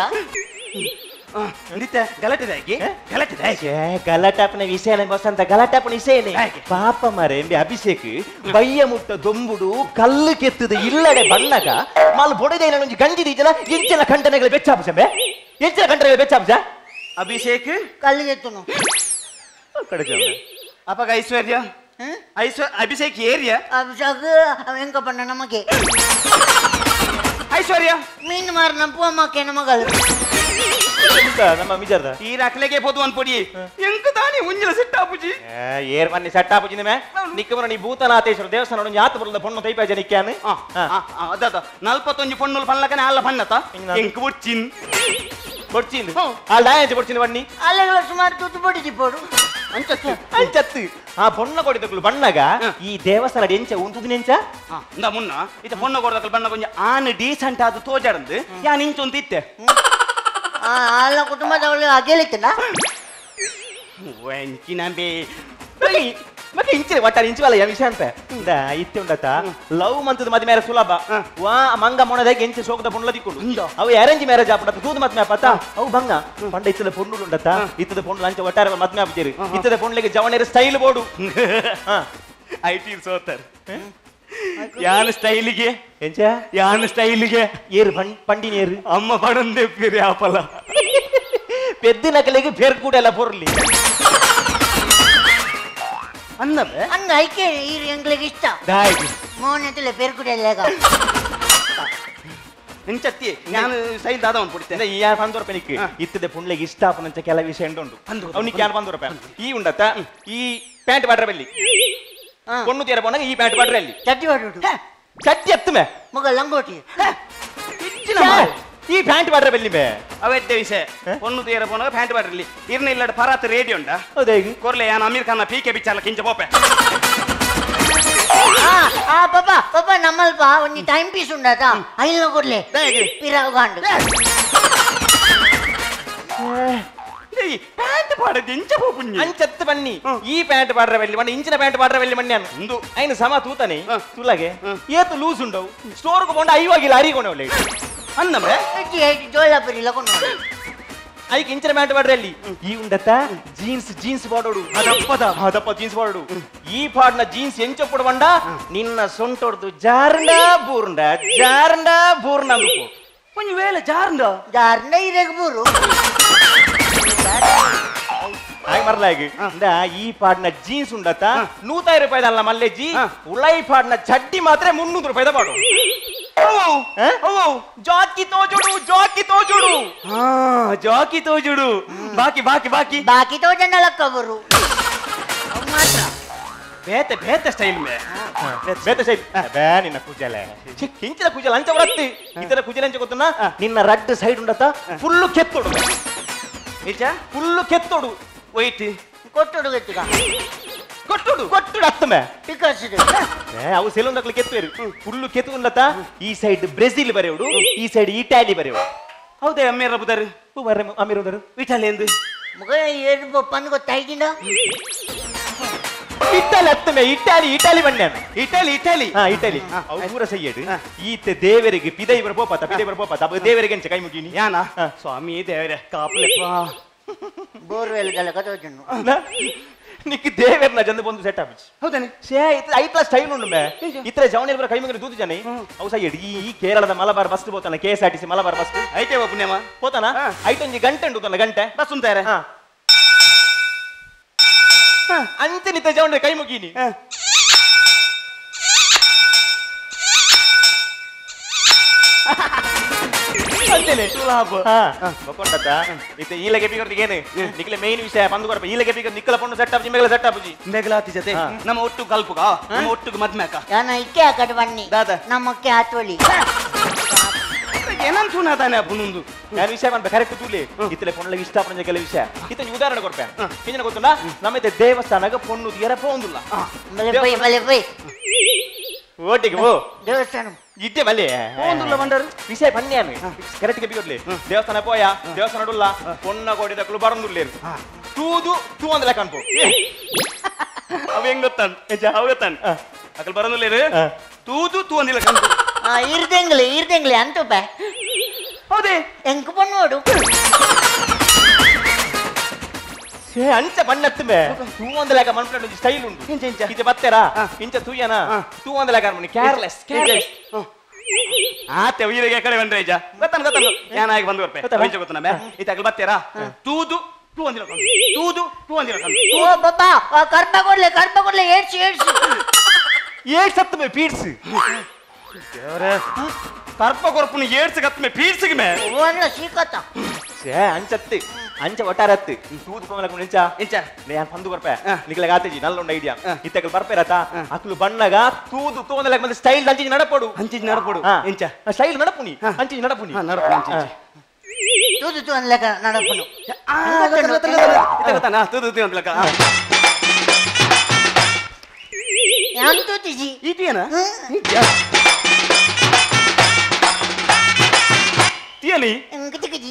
ನಿತ್ಯ ಗಲಾಟೆ ದಾಗಿ ಗಲಾಟೆ ದಾಗಿ ಗಲಾಟಾಪನ ವಿಷಯನೇ ಬಸಂತ ಗಲಾಟಾಪನ ವಿಷಯನೇ ಪಾಪ ಮಾರೆ ಎಂಬಿ ಅಭಿಷೇಕ್ ಬಯ್ಯ ಮುಟ್ಟ ದೊಂಬುಡು ಕಲ್ಲು ಕೆತ್ತದ ಇಲ್ಲಡೆ ಬಣ್ಣಗ ಮಾಲ್ ಬೊಡೆದ ಒಂಜಿ ಗಂಜಿ ಜನ ಎಂಚಿನ ಖಂಡನೆಗಳ ಬೆಚ್ಚಾಪಸಂಬೆ ಎಂಚಿನ ಖಂಡನೆಗಳ ಬೆಚ್ಚಾಪಸ ಅಭಿಷೇಕ್ ಕಲ್ಲಿಗೆತ್ತುನು ಕಡೆ ಜನ ಅಪಗ ಐಶ್ವರ್ಯ ಐಶ್ವರ್ಯ ಅಭಿಷೇಕ್ ಏರಿಯಾ ಅಭಿಷೇಕ್ ಹೆಂಗ ಬಣ್ಣ ನಮಗೆ ಐಶ್ವರ್ಯ ಮೀನು ಮಾರ ನಮ್ಮ ಅಮ್ಮಕ್ಕೆ ನಮಗಳು ನಮ್ಮ ಮಿಜರ್ದ ಈ ರಕ್ಲೆಗೆ ಪೊದು ಅನ್ಪೊಡಿ ಎಂಕ ತಾನಿ ಉಂಜಲ ಸಿಟ್ಟಾಪುಜಿ ಏರ್ ಮನ್ನಿ ಸಟ್ಟಾಪುಜಿ ನಿಮೆ ನಿಕ್ಕಮನ ನೀ ಭೂತನಾಥೇಶ್ವರ ದೇವಸ್ಥಾನ ಯಾತ ಬರಲ್ಲ ಪೊಣ್ಣು ತೈಪ ಜನಿಕ್ಯಾನೆ ಅದ ನಲ್ಪತ್ತೊಂಜಿ ಪೊಣ್ಣುಲು ಪಲ್ಲಕನೆ ಅಲ್ಲ ಪಣ್ಣತ ಎಂಕ ಬುಚ್ಚಿನ್ ಕೊಡ್ಚಿಂದು ಆ ಲಾಯಂಚ ಕೊಡ್ಚಿಂದು ಬನ್ನಿ ಅಲ್ಲ ಸುಮಾರು ತುತ್ತು ಪೊಡಿದಿ ಪೋಡು ಅಂಚತ್ತು ಅಂಚತ್ತು ಆ ಪೊಣ್ಣ ಕೊಡಿದಕ್ಕಳು ಬಣ್ಣಗ ಈ ದೇವಸ್ಥಾನ ಎಂಚ ಉಂಟುದು ನೆಂಚ ಇಂದ ಮುನ್ನ ಇತ ಪೊಣ್ಣ ಕೊಡದಕ್ಕಲು ಬಣ್ಣ ಕೊಂಚ ಆನ್ ಡೀಸೆಂಟ್ ಆದ ತೋಜಾಡಂದು ಯಾ ನಿಂಚೊಂದು ಇತ್ತೆ ಅಲ್ಲ ಕುಟುಂಬದವಳು ಅಗೇಲಿತ್ತನ ವಂಚಿನಂಬೆ ಮತ್ತೆ ಇಂಚಿನ ಒಟ್ಟ ಇಂಚವಲ್ಲ ಯಾ ವಿಷಯ ಅಂತ ಇಂದ ಇತ್ತೆ ಉಂಡತ ಲವ್ ಮಂತದ ಮದಿ ಮೇರೆ ಸುಲಭ ವಾ ಮಂಗ ಮೊಣದಾಗ ಎಂಚಿ ಸೋಗದ ಪೊಣ್ಣಲ ದಿಕ್ಕೊಂಡು ಅವು ಅರೇಂಜ್ ಮ್ಯಾರೇಜ್ ಆಪಡತ ದೂದ ಮತ್ ಮ್ಯಾಪತ್ತ ಅವು ಬಂಗ ಪಂಡ ಇತ್ತದ ಪೊಣ್ಣುಲು ಉಂಡತ ಇತ್ತದ ಪೊಣ್ಣು ಅಂಚ ಒಟ್ಟಾರೆ ಮತ್ ಮ್ಯಾಪಜೇರಿ ಇತ್ತದ ಪೊಣ್ಣಲಿಗೆ ಜವನೇರ ಸ್ಟೈಲ್ ಬೋಡು ಐ ಟಿ ಸೋತರ್ ಯಾನ ಸ್ಟೈಲಿಗೆ ಎಂಚ ಯಾನ ಸ್ಟೈಲಿಗೆ ಏರು ಪಂಡಿನೇರು ಅಮ್ಮ ಪಡಂದೆ ಪಿರಿ ಆಪಲ పెద్దిన కలిగి పేరు కూడా ఎలా పొరలి ಅನ್ನಬೆ ಅಂದ ಐಕೆ ಈ ಎಂಗ್ಲಿಗೆ ಇಷ್ಟ ದಾಯಿಗೆ ಮೋನೆತಲೆ ಪೇರ್ಕುಡೆಲ್ಲಾಗ ನಿಂಚತ್ತಿ ನಾನು ಸೈಲ್ ದಾದವನ್ ಪುಡಿತೆ ಈ ಯಾರು ಪಂದು ರೂಪಾಯಿ ನಿಕ್ಕೆ ಇತ್ತದೆ ಪುಂಡ್ಲೆಗೆ ಇಷ್ಟ ಅಪ್ಪನಂಚ ಕೆಲ ವಿಷಯ ಉಂಟು ಅವ್ನಿಗೆ ಯಾರು ಪಂದು ರೂಪಾಯಿ ಈ ಉಂಡತ್ತ ಈ ಪ್ಯಾಂಟ್ ಬಾಡ್ರ ಬೆಲ್ಲಿ பொண்ணு தேர போனாங்க ಈ ಪ್ಯಾಂಟ್ ಬಾಡ್ರ ಅಲ್ಲಿ ಚಟ್ಟಿ ಬಾಡುಡು ಚಟ್ಟಿ ಎತ್ತುಮೆ ಮಗ ಲಂಗೋಟಿ ಈ ಪ್ಯಾಂಟ್ ಬಾಡ್ರ ಬೆಲ್ಲಿ ಮೇ ಅವತ್ತೆ ವಿಷಯ பொண்ணு தேர போனாಗ ಪ್ಯಾಂಟ್ ಬಾಡ್ರಲ್ಲಿ ಇರ್ನ ಇಲ್ಲಡ ಪರಾತ್ ರೇಡಿಯೋ ಉಂಡ ಹೌದೇಗಿ ಕೊರ್ಲೆ ಯಾನ ಅಮೀರ್ ಖಾನ್ ಪೀಕೆ ಬಿಚ್ಚಾಲ ಕಿಂಚ ಪೋಪೆ ಆ ಪಾಪ ಪಾಪ ನಮ್ಮಲ್ಪ ಒಂದು ಟೈಮ್ ಪೀಸ್ ಉಂಡಾತ ಐಲ್ನ ಕೊಡ್ಲೆ ಪಿರಾಗಾಂಡು ಪ್ಯಾಂಟ್ ಬಾಡದ ಇಂಚ ಪೋಪುಂಜಿ ಅಂಚತ್ತು ಬನ್ನಿ ಈ ಪ್ಯಾಂಟ್ ಬಾಡ್ರ ಬೆಲ್ಲಿ ಮಣ್ಣ ಇಂಚಿನ ಪ್ಯಾಂಟ್ ಬಾಡ್ರ ಬೆಲ್ಲಿ ಮಣ್ಣೆ ಒಂದು ಐನು ಸಮ ತೂತಾನೆ ತುಲಾಗೆ ಏತು ಲೂಸ್ ಉಂಡವು ಸ್ಟೋರ್ಗೆ ಕೊಂಡು ಐವಾಗಿಲ್ಲ ಅರಿಗೊಂಡೆ ಒಳ್ಳೆ ಅನ್ನಬೆ ಜೋಳಪುರಿ ಲಕೊಂಡು ಐಕ್ ಇಂಚಿನ ಪ್ಯಾಂಟ್ ಬಾಡ್ರ ಅಲ್ಲಿ ಈ ಉಂಡತ್ತ ಜೀನ್ಸ್ ಜೀನ್ಸ್ ಬಾಡೋಡು ಅದಪ್ಪದ ಅದಪ್ಪ ಜೀನ್ಸ್ ಬಾಡೋಡು ಈ ಪಾಡ್ನ ಜೀನ್ಸ್ ಎಂಚ ಪುಡವಂಡ ನಿನ್ನ ಸೊಂಟೊಡ್ದು ಜಾರ್ಂಡ ಬೂರ್ಂಡ ಜಾರ್ಂಡ ಬೂರ್ಣ ಅಂದು ಒಂದು ವೇಳೆ ಜಾರ್ಂಡ ಜಾರ್ಂಡ ಇರೆಗ ಬೂರು ಹಾಗೆ ಮರ್ಲಾಗಿ ಈ ಪಾಡ್ನ ಜೀನ್ಸ್ ಉಂಡತ್ತ ನೂತೈ ರೂಪಾಯಿದಲ್ಲ ಮಲ್ಲೆಜ್ಜಿ ಉಳೈ ಪಾಡ್ನ ಚಡ್ಡಿ ಮಾತ್ರ ಮುನ್ನೂರು ರೂಪಾಯಿದ ಬಾಡು ಜಾಕಿ ತೋಜುಡು ಜಾಕಿ ತೋಜುಡು ಹಾ ಜಾಕಿ ತೋಜುಡು ಬಾಕಿ ಬಾಕಿ ಬಾಕಿ ಬಾಕಿ ತೋಜಂಡ ಲಕ್ಕ ಬರು ಮಾತ್ರ ಬೇತೆ ಬೇತೆ ಸ್ಟೈಲ್ ಮೇ ಬೇತೆ ಸ್ಟೈಲ್ ಬೇ ನಿನ್ನ ಕುಜಲೆ ಕಿಂಚಿನ ಕುಜಲ ಅಂಚ ಬರತ್ತಿ ಇದರ ಕುಜಲ ಅಂಚ ಗೊತ್ತನ ನಿನ್ನ ರಡ್ ಸೈಡ್ ಉಂಡತ್ತ ಫುಲ್ಲು ಕೆತ್ತೋಡು ನಿಜ ಫುಲ್ಲು ಕೆತ್ತೋಡು ವೈಟ್ ಕೊಟ್ಟುಡು ಗತ್ತಿಗ ಕೊಟ್ಟುಡು ಕೊಟ್ಟುಡು ಹತ್ತಮೆ ಪಿಕಾಸಿಡು ಅವು ಸೆಲೂನ್ದಕ್ಲು ಕೆತ್ತುವೇರು ಫುಲ್ಲು ಕೆತ್ತು ಉಂಡತ್ತ ಈ ಸೈಡ್ ಬ್ರೆಜಿಲ್ ಬರೆಯೋಡು ಈ ಸೈಡ್ ಇಟಾಲಿ ಬರೆಯೋಡು ಹೌದೇ ಅಮ್ಮೇರ ಬುದರು ಅಮೀರ್ ಉದರು ಇಟಾಲಿ ಎಂದು ಮಗ ಏನು ಬಪ್ಪನ್ ಗೊತ್ತಾಯ್ತಿಂಡ ಇಟಾಲಿ ಹತ್ತಮೆ ಇಟಾಲಿ ಇಟಾಲಿ ಬಣ್ಣೆ ಇಟಾಲಿ ಇಟಾಲಿ ಹಾ ಇಟಾಲಿ ಅವರ ಸೈಯಡ್ ಈತ ದೇವರಿಗೆ ಪಿದೈ ಬರ ಪೋಪತ ಪಿದೈ ಬರ ಪೋಪತ ಅಬ್ಬ ದೇವರಿಗೆ ಎಂಚ ಕೈ ಮುಗಿನಿ ಯಾನ ಸ್ವಾಮಿ ದೇವರೇ ಕಾಪಲೆಪ್ಪ ಬೋರ್ವೆಲ್ಗೆಲ್ಲ ಕದೋಜನ್ನು ನಿಕ್ಕೆ ದೇವೇರ್ನ ಜಂದು ಬಂದು ಸೆಟ್ ಆಪಿಚ್ ಹೌದಾನೆ ಶೇ ಐಟ್ಲ ಸ್ಟೈಲ್ ಉಂಡು ಮೇ ಇತ್ರ ಜವನಿ ಬರ ಕೈ ಮಂಗನ ದೂತಿ ಜನಿ ಅವು ಸೈ ಈ ಕೇರಳದ ಮಲಬಾರ್ ಬಸ್ ಬೋತಾನ K S R T C Malabar bus ಐತೆ ಪುಣ್ಯಮ ಹೋತಾನ ಐಟೊಂಜಿ ಗಂಟೆ ಉಂಟು ತನ್ನ ಗಂಟೆ ಬಸ್ ಉಂತಾರೆ ಅಂತೆ ನಿತ್ತ ಜವನಿ ಕೈ ಮುಗೀನಿ ಅಂತೇನೆ ಬಕೊಂಡತ್ತ ಇತ್ತೆ ಈಲಗೆ ಬಿಗರ್ದಿಗೇನೆ ನಿಕ್ಲೆ ಮೇನ್ ವಿಷಯ ಬಂದು ಕೊರಪ ಈಲಗೆ ಬಿಗರ್ ನಿಕ್ಕಲ ಪೊಂಡು ಸೆಟ್ ಆಪಿ ಮೇಗಲ ಸೆಟ್ ಆಪುಜಿ ಮೇಗಲಾತಿ ಜೊತೆ ನಮ್ಮ ಒಟ್ಟು ಕಲ್ಪುಗ ನಮ್ಮ ಒಟ್ಟಿಗೆ ಮದ್ಮೇಕ ಯಾನ ಇಕ್ಕೆ ಹಾಕಟ್ ಬನ್ನಿ ದಾದ ನಮ್ಮಕ್ಕೆ ಹಾತೊಳಿ ಏನಂತ ಸುನಾತಾನೆ ಅಪ್ಪನೊಂದು ನಾನು ವಿಷಯ ಬಂದ ಕರೆಕ್ಟ್ ತೂಲಿ ಇತ್ತಲೆ ಪೊಂಡ್ಲೆ ಇಷ್ಟ ಪಂಜ ಕೆಲ ವಿಷಯ ಇತ್ತ ಉದಾಹರಣೆ ಕೊರ್ಪೆ ಹಿಂದಿನ ಗೊತ್ತುಂಡ ನಮ್ಮತ್ತೆ ದೇವಸ್ಥಾನಗ ಪೊಣ್ಣು ದಿಯರ ಪೋಂದುಲ್ಲ ಬಲೆ ಬೈ ಬಲೆ ಬೈ ಓಟಿಗೆ ಓ ದೇವಸ್ಥಾನ ಇದ್ದೆ ಬಲ್ಲೆ ಪೋಂದುಲ್ಲ ಬಂಡರು ವಿಷಯ ಪನ್ಯಾನು ಕರೆಕ್ಟ್ ಗೆ ಬಿಗೊಡ್ಲಿ ದೇವಸ್ಥಾನ ಪೋಯ ದೇವಸ್ಥಾನ ನಡುಲ್ಲ ಪೊಣ್ಣ ಕೋಡಿದಕ್ಕಲು ಬರಂದುಲ್ಲೇರು ತೂದು ತೂ ಅಂದಲ ಕಾಣ್ಪೋ ಅವ ಹೆಂಗ್ ಗೊತ್ತಾನ್ ಅವ ಗೊತ್ತಾನ್ ಅಕಲ್ ಬರಂದುಲ್ಲೇರು ತೂದು ತೂ ಅಂದಿಲ್ಲ ಕಾಣ್ಪೋ ಆ ಇರ್ದೆಂಗ್ಲಿ ಇರ್ದೆಂಗ್ಲಿ ಅಂತ ಬಾ ಹೌದೇ ಎಂಕ್ ಪೊಣ್ಣೋಡು ಸೇ ಅಂಚ ಬಣ್ಣತ್ತುಮೆ ತೂ ಅಂದಲಾಗ ಮನ್ಪುಂಡು ಒಂಜಿ ಸ್ಟೈಲ್ ಉಂಟು ಇಂಚ ಇಂಚ ಇದು ಬತ್ತೆರಾ ಇಂಚ ತೂಯನ ತೂ ಅಂದಲಾಗ ಮನಿ ಕೇರ್ಲೆಸ್ ಕೇರ್ಲೆಸ್ ಆತೆ ವೀರಿಗೆ ಕಡೆ ಬಂದ್ರೆ ಇಜ ಗೊತ್ತಾನ ಗೊತ್ತಾನ ಯಾನಾಗಿ ಬಂದು ಬರ್ಪೆ ಇಂಚ ಗೊತ್ತಾನ ಬೇ ಇತಕಲ್ ಬತ್ತೆರಾ ತೂದು ತೂ ಅಂದಿಲ್ಲ ತೂದು ತೂ ಅಂದಿಲ್ಲ ಓ ಬಾಬಾ ಕರ್ಪ ಕೊಡ್ಲೆ ಕರ್ಪ ಕೊಡ್ಲೆ ಏಡ್ಸಿ ಏಡ್ಸಿ ಏಕ್ ಸತ್ತುಮೆ ಪೀಡ್ಸ್ ಕರ್ಪ ಕೊರ್ಪುನ ಏಡ್ಸ್ ಗತ್ಮೆ ಪೀಡ್ಸಿಗೆ ಮೇ ಓನ್ಲ ಸೀಕತ್ತ ಸೇ ಅಂಚತ್ತು ಅಂಚ ಒಟ್ಟಾರತ್ತು ತೂದು ಪಮಲ ಇಂಚ ಇಂಚ ನಾನು ಬಂದು ಬರ್ಪೆ ನಿಕ್ಲೆ ಗಾತೆಜಿ ನಲ್ಲ ಒಂದು ಐಡಿಯಾ ಇತ್ತಕಲ್ ಬರ್ಪೆ ರತ ಅಕ್ಲು ಬಣ್ಣಗ ತೂದು ತೂಂದಲ ಬಂದ ಸ್ಟೈಲ್ ಅಂಚಿ ನಡಪಡು ಅಂಚಿ ನಡಪಡು ಇಂಚ ಸ್ಟೈಲ್ ನಡಪುನಿ ಅಂಚಿ ನಡಪುನಿ ನಡಪು ಅಂಚಿ ತೂದು ತೂ ಅನ್ಲಕ ನಡಪನು ಗೊತ್ತಾನ ತೂದು ತೂ ಅಂದ್ಲಕ ಯಾನ್ ತೂತಿಜಿ ಈಟಿಯನ ತಿಯಲಿ ಎಂಕ್ ತಿಕ್ಕಿಜಿ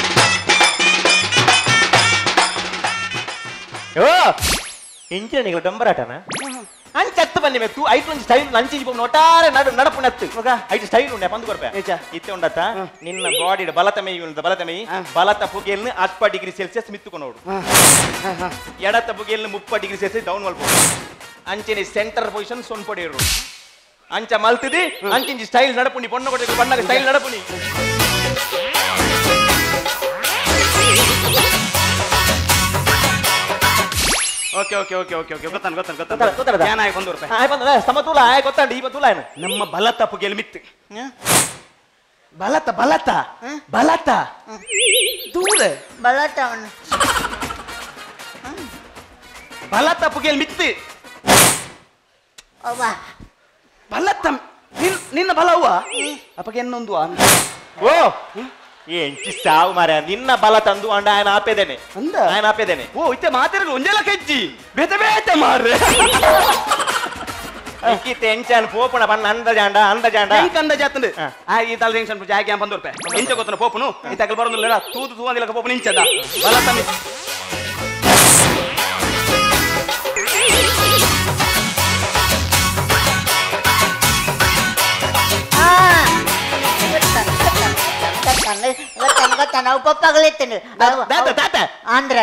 ಓ ಇಂಚಿನ ನಿಗಳ ಡಂಬರಾಟನ ಅಂಚತ್ತು ಬನ್ನಿ ಮೇ ತೂ ಐಟ್ ಒಂದು ಸ್ಟೈಲ್ ಅಂಚಿಜಿ ಪೋನು ಒಟ್ಟಾರೆ ನಡು ನಡಪುನತ್ತು ಐಟ್ ಸ್ಟೈಲ್ ಉಂಡೆ ಬಂದು ಕೊರ್ಪೆ ಇತ್ತೆ ಉಂಡತ್ತ ನಿನ್ನ ಬಾಡಿ ಬಲತ ಮೈ ಬಲತ ಮೈ ಬಲತ ಪುಗೆಲ್ನ ಅಲ್ಪ ಡಿಗ್ರಿ ಸೆಲ್ಸಿಯಸ್ ಮಿತ್ತುಕೊನೋಡು ಎಡತ ಪುಗೆಲ್ನ ಮುಪ್ಪ ಡಿಗ್ರಿ ಸೆಲ್ಸಿಯಸ್ ಡೌನ್ ಮಲ್ಪೋಡು ಅಂಚಿನ ಸೆಂಟರ್ ಪೊಸಿಷನ್ ಸೊನ್ಪೊಡೆಯರು ಅಂಚ ಮಲ್ತಿದಿ ಅಂಚಿಂಜಿ ಸ್ಟೈಲ್ ನಡಪುನಿ ಪೊಣ್ಣ ಕೊಟ್ಟೆ ಬಣ್ಣಗ ಸ್ಟೈಲ್ ನಡಪುನಿ okay okay okay okay okay ಗೊತ್ತಾನ ಗೊತ್ತಾನ ಗೊತ್ತಾನ ಗೊತ್ತಾನ ಯಾನಾಗಿ ಬಂದು ಬರ್ಪೆ ಆಯ್ ಬಂದ ಸಮತೂಲ ಆಯ್ ಗೊತ್ತಾಂಡಿ ಈ ಬತೂಲ ಏನು ನಮ್ಮ ಬಲತ ಪುಗೆಲ್ ಮಿತ್ತು ಬಲತ ಬಲತ ಬಲತ ದೂರ ಬಲತ ಅವನು ಬಲತ ಪುಗೆಲ್ ಮಿತ್ತು ಅವ್ವ ಬಲತ ನಿನ್ನ ಬಲವ್ವ ಅಪ್ಪಗೆ ಇನ್ನೊಂದು ಓ ಎಂಚಿ ಸಾವು ಮಾರ ನಿನ್ನ ಬಲ ತಂದು ಅಂಡ ఆయన ಆಪೇದೇನೆ ಅಂದ ఆయన ಆಪೇದೇನೆ ಓ ಇತ್ತೆ ಮಾತಿರಲು ಒಂಜೆಲ್ಲ ಕೆಜ್ಜಿ ಬೇತೆ ಬೇತೆ ಮಾರ್ರೆ ಇಕ್ಕಿ ಟೆನ್ಷನ್ ಪೋಪುನ ಬಣ್ಣ ಅಂದ ಜಾಂಡ ಅಂದ ಜಾಂಡ ಹೆಂಗ್ ಅಂದ ಜಾತಂದು ಆ ಈ ತಲೆ ಟೆನ್ಷನ್ ಜಾಗಿ ಅಂತ ಬಂದು ರೂಪಾಯಿ ಇಂಚ ಗೊತ್ತನ ಪೋಪುನು ಈ ತಗಲ್ ಬರೋದಿಲ್ಲ ತೂದು ತೂ ಅಂದಿಲ್ಲ ಪೋಪುನ ಇಂಚದ ಬಲ ತಮ್ಮಿ ಗೊತ್ತಾನ ಗೊತ್ತಾನ ಅವು ಪಪ್ಪಾಗಲಿತ್ತೇನೆ ಆಂಧ್ರ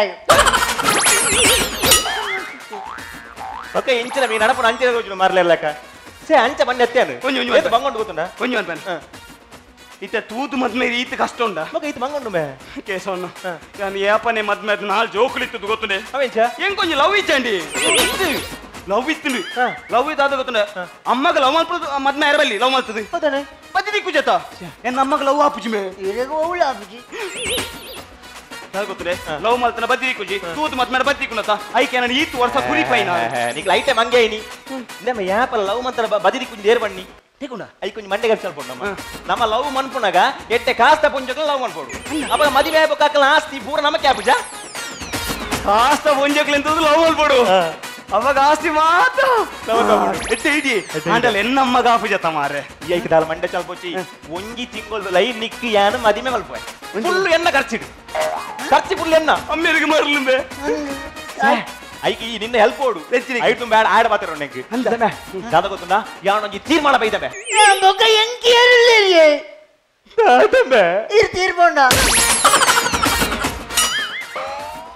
ಓಕೆ ಇಂಚಿನ ಮೀ ನಡಪು ಅಂಚಿನ రోజులు ಮಾರ್ಲೆಲ್ಲಕ ಸೇ ಅಂಚ ಬಣ್ಣ ಎತ್ತೇನು కొంచెం ಏತ್ ಬಂಗೊಂಡು ಗೊತ್ತುಂಡ కొంచెం అనిపాను ఇత తూతు మద్మే ఈత కష్టం ఉండా ಮಗ ಇದು ಮಂಗೊಂಡು ಮೇ కేసవన్న కానీ ఏ పని మద్మే నాలుగు జోకులు ఇత్తు గొత్తుండే ಅವೆಂಚ ఏం కొంచెం లవ్ ఇచ్చండి లవ్ ఇస్తుంది లవ్ ఇదాದ ಗೊತ್ತುಂಡೆ ಅಮ್ಮಗ ಲವ್ ಮಾಡ್ಬೋದು ಮದ್ಮೆ ಇರಬಲ್ಲಿ ಲವ್ ಮಾಡ್ತದೆ ಹೌದಾನೆ ಬದಿ ದಿಕ್ಕು ಜತ ಏನ್ ಅಮ್ಮಗ ಲವ್ ಆಪುಜಿ ಮೇ ಇರಗ ಅವಳು ಆಪುಜಿ ಗೊತ್ತುಂಡೆ ಲವ್ ಮಾಡ್ತಾನೆ ಬದಿ ದಿಕ್ಕುಜಿ ತೂತು ಮದ್ಮೆ ಬದಿ ದಿಕ್ಕುನತ ಐಕೆ ನಾನು ಈತು ವರ್ಷ ಕುರಿ ಪೈನ నీకు లైటే మంగేని ఇందమ్మ యాపల లవ్ మంతర బదిరి కొంచెం దేర్ బన్ని తీకుండా అయి కొంచెం మండే కలిసి అల్పొండమ్మ ನಮ್ಮ ಲವ್ ಮನ್ಪುನಗ ಎಟ್ಟೆ ಕಾಸ್ತ ಪುಂಜಕಲ ಲವ್ ಮನ್ಪೋಡು ಅವಾಗ ಮದಿವೆ ಆಗಬೇಕಲ್ಲ ಆಸ್ತಿ ಪೂರ ನಮಕ್ಕೆ ಆಪುಜ ಕಾಸ್ತ ಪುಂಜಕಲ ಎಂತದು ಲವ್ ಮನ್ಪೋಡು ಅವಾಗ ಆಸ್ತಿ ಮಾತ್ರ ಎಟ್ಟೆ ಇಡಿ ಅಂಡಲ್ ಎನ್ನಮ್ಮಗ ಆಪುಜತ ಮಾರೆ ಈಗ ದಾಲ ಮಂಡೆ ಚಲ್ಪೊಚ್ಚಿ ಒಂಜಿ ತಿಂಗಳು ಲೈ ನಿಕ್ಕಿ ಯಾನ ಮದಿಮೆ ಮಲ್ಪೋಯ್ ಫುಲ್ ಎನ್ನ ಖರ್ಚಿಡು ಖರ್ಚು ಫುಲ್ ಎನ್ನ ಅಮ್ಮೆರಿಗೆ ಮರಲಿಂಬೆ ಐಕಿ ನಿನ್ನ ಹೆಲ್ಪ್ ಓಡು ಐಟು ಬೇಡ ಆಡ ಮಾತಾಡೋ ನೆಂಗೆ ದಾದ ಗೊತ್ತುಂಡ ಯಾವನೊಂಜಿ ತೀರ್ಮಾನ ಬೈದಬೆ ಬೊಕ್ಕ ಎಂಕಿ ಏರಿಲ್ಲ ದಾದಬೆ ಇರ್ ತೀರ್ಕೊಂಡ